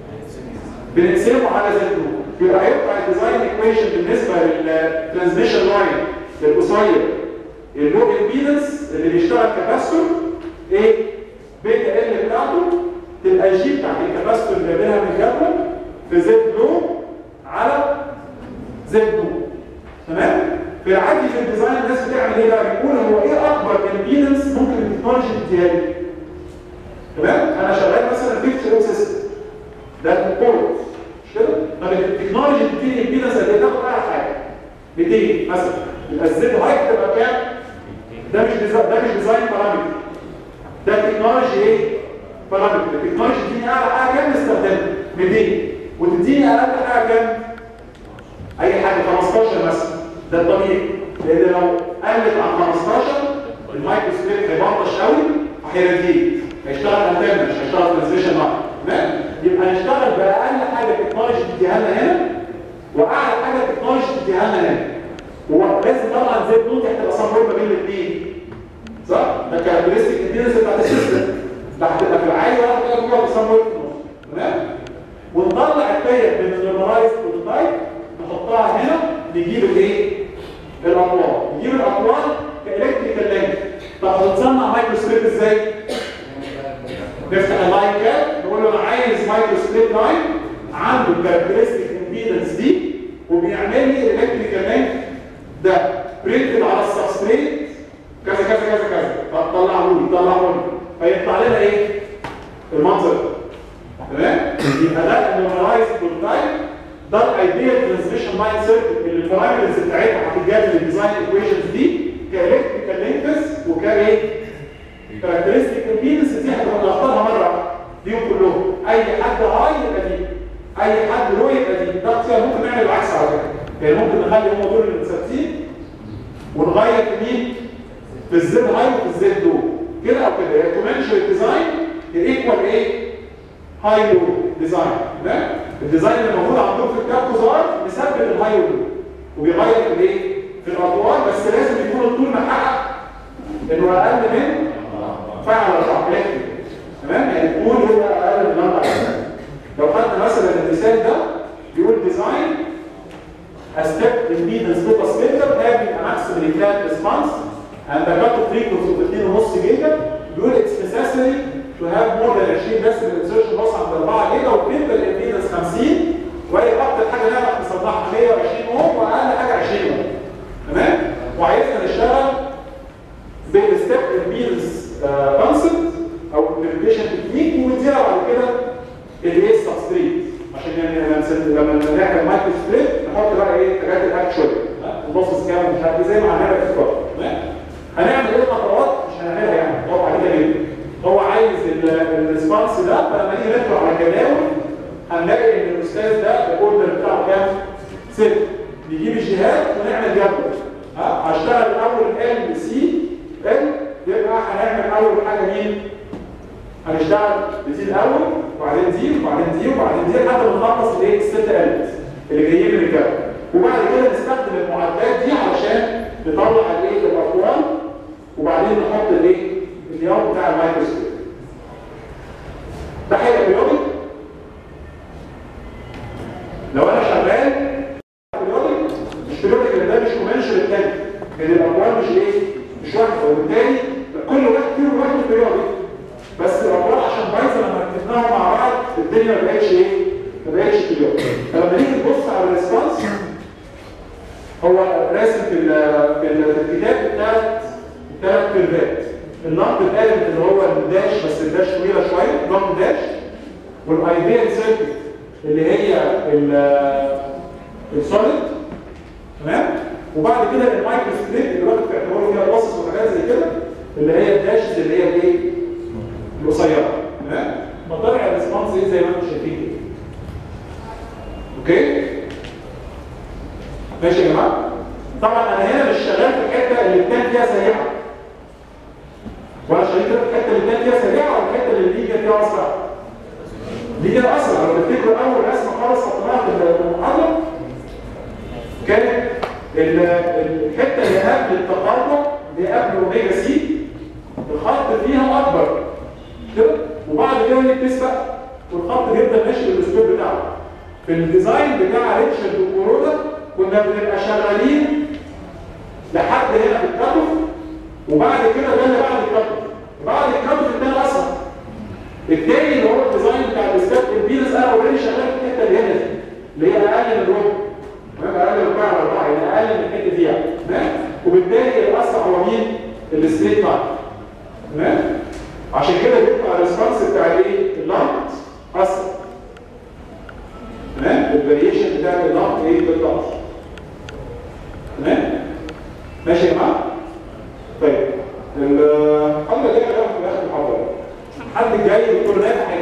بنقسمه على زد لو. يبقى هيبقى الديزاين ايكويشن بالنسبه للترانسميشن لاين القصير اللو امبيدنس اللي بيشتغل كاباستور ايه؟ بيتا ال بتاعته تبقى جي بتاعت الكاباستور اللي جايبينها من الجدول في زد لو على زد لو. تمام؟ في العادي في الديزاين الناس بتعمل ايه بقى؟ بيقول هو ايه اكبر امبيدنس ممكن التكنولوجي بتديها لي؟ تمام؟ انا شغال مثلا فيكتشر سيستم ده الكود مش كده؟ طب التكنولوجي بتديني امبيدنس قد ايه؟ تاخد اعلى حاجه 200 مثلا يبقى الزد هايت تبقى كام؟ ده مش ديزاين بارامتر ده التكنولوجي ايه؟ بارامتر التكنولوجي تديني اعلى حاجه كام نستخدمها؟ 200 وتديني اقل حاجه كام؟ اي حاجه 15 مثلا ده الطبيعي لان لو قلت عن 15 المايكرو سبليت هيبطش قوي وهيراديت هيشتغل انترنال مش هيشتغل ترانزيشن لاين تمام يبقى هنشتغل باقل حاجه تكنولوجي تديها لنا هنا واعلى حاجه تكنولوجي تديها لنا هنا ولازم طبعا زي النوت هتبقى صفر ما بين الاثنين صح؟ ده كاركترستيك امبيدنس بتاعت السيستم ده هتبقى في العالي واحد كده جوه بيسموه تمام ونطلع التاير من النورماليزد بروتوتايب نحطها هنا نجيب الايه؟ الاطوال نجيب الاطوال كالكتريكال لينك طب هنصنع مايكرو سبليت ازاي؟ نفتح اللاين كاب نقول له انا عايز مايكرو سبليت لاين عنده الكاركترستيك امبيدنس دي وبيعمل لي الكتريكال لينك ده برينتد على السبستريت كذا كذا كذا كذا فطلعه لي فيطلع لنا ايه؟ المنظر تمام؟ يبقى ده النورماليزد بروتوتايب ده الايديال ترانسميشن لاين سيركت اللي البارامترز بتاعتها هتتجاب للديزاين ايكويشنز دي كالكتريكال لينكس وكايه؟ كاركترستيك امبيدنس دي هنختارها مره واحده ديهم كلهم اي حد هاي يبقى دي اي حد لو يبقى دي ده اختيار ممكن نعمل العكس على فكره يعني ممكن نخلي هم دول اللي ثابتين ونغير في مين؟ في الزد هاي وفي الزد لو كده او كده يعني كومنشال ديزاين ايكوال ايه؟ هاي لو ديزاين تمام؟ الديزاين اللي موجود عندهم في الكاب كوزار مثبت الهاي لو وبيغير في الايه؟ في الاطوال بس لازم يكون الطول محقق انه اقل من فعل الرقم تمام؟ يعني الطول هو اقل من 4 لو خدنا مثلا المثال ده بيقول ديزاين a step impedance focus filter having a maximum recurrent response and a cutoff frequency of 2.5 جيجا بيقول it's necessary to have more than 20 decimal insertion loss عند 4 جيجا وبيبقى الامبيدنس 50 وهي اكتر حاجه نعرف نصنعها 120 اوم واقل حاجه 20 اوم تمام؟ وعايزنا نشتغل بالستيب امبيدنس كونسبت او امبلمنتيشن تكنيك ونديها بعد كده الايه سبستريت عشان يعني لما نعمل مايكرو سبليت نحط بقى ايه الحاجات الاكشوال البروسيس كام مش عارف زي ما هنعمل في الكود تمام هنعمل ايه خطوات مش هنعملها يعني طبعا عليها ليه هو عايز الريسبونس ده فلما نيجي ندخل على الجداول هنلاقي ان الاستاذ ده الاوردر بتاعه كام 6 نجيب الجهات ونعمل جدول هشتغل الاول ال سي ال يبقى هنعمل اول حاجه مين هنشتغل دي الاول وبعدين دي وبعدين دي وبعدين دي لحد ما نخلص الايه الست الات اللي جايين من الجدول وبعد كده نستخدم المعادلات دي علشان نطلع الايه الاطوال وبعدين نحط الايه اليوم بتاع المايكروسكوب ده حاجه بيولوجي لو انا شغال بيولوجي مش بيولوجي لان ده مش كومنشال الثاني لان الاطوال مش ايه مش واحده وبالتالي كل واحد فيهم واحد بيولوجي بس الاطوال عشان بايظه لما ركبناهم مع بعض الدنيا ما بقتش ايه ما بقتش بيولوجي فلما نيجي نبص على الريسبونس هو راسم في الكتاب الثلاث كيرفات النقط الالف اللي هو الداش بس الداش طويله شويه نقط داش والايديال سيركت اللي هي السوليد تمام وبعد كده المايكرو سبليت اللي واخد في اعتباره فيها الباصص وحاجات زي كده اللي هي الداشز اللي هي الايه القصيره تمام مطلع الريسبونس ايه زي ما انتم شايفين كده اوكي ماشي يا جماعه طبعا انا هنا مش شغال في الحته اللي التانك فيها سريعه ولا شايف كده الحته اللي التانك فيها سريعه ولا الحته اللي الليجا فيها اسرع ليجا اسرع لو تفتكروا اول رسمه خالص حطيناها في المحاضره كانت الحته اللي قبل التقاطع اللي قبل اوميجا سي الخط فيها اكبر كده وبعد كده يتسبق والخط بيفضل ماشي بالاسلوب بتاعه في الديزاين بتاع ريتشارد وكورودا كنا بنبقى شغالين لحد هنا في الكتف وبعد كده ده اللي بعد الكتف بعد الكتف الثاني اسرع الثاني اللي هو الديزاين بتاع الستيب امبيدنس انا اوريدي شغال في الحته اللي هنا اللي هي اقل من ربع تمام اقل من 4 يعني اقل من الحته دي تمام وبالتالي الاسرع هو مين؟ الستريت لاين تمام؟ عشان كده بيطلع الريسبونس بتاع الايه؟ اللمبت اسرع. تمام؟ الفاريشن بتاع اللمبت ايه؟ بيطلع اسرع. تمام؟ ماشي يا جماعه؟ طيب المحاضره دي هنعملها في اخر المحاضره. حد جاي دكتور نافع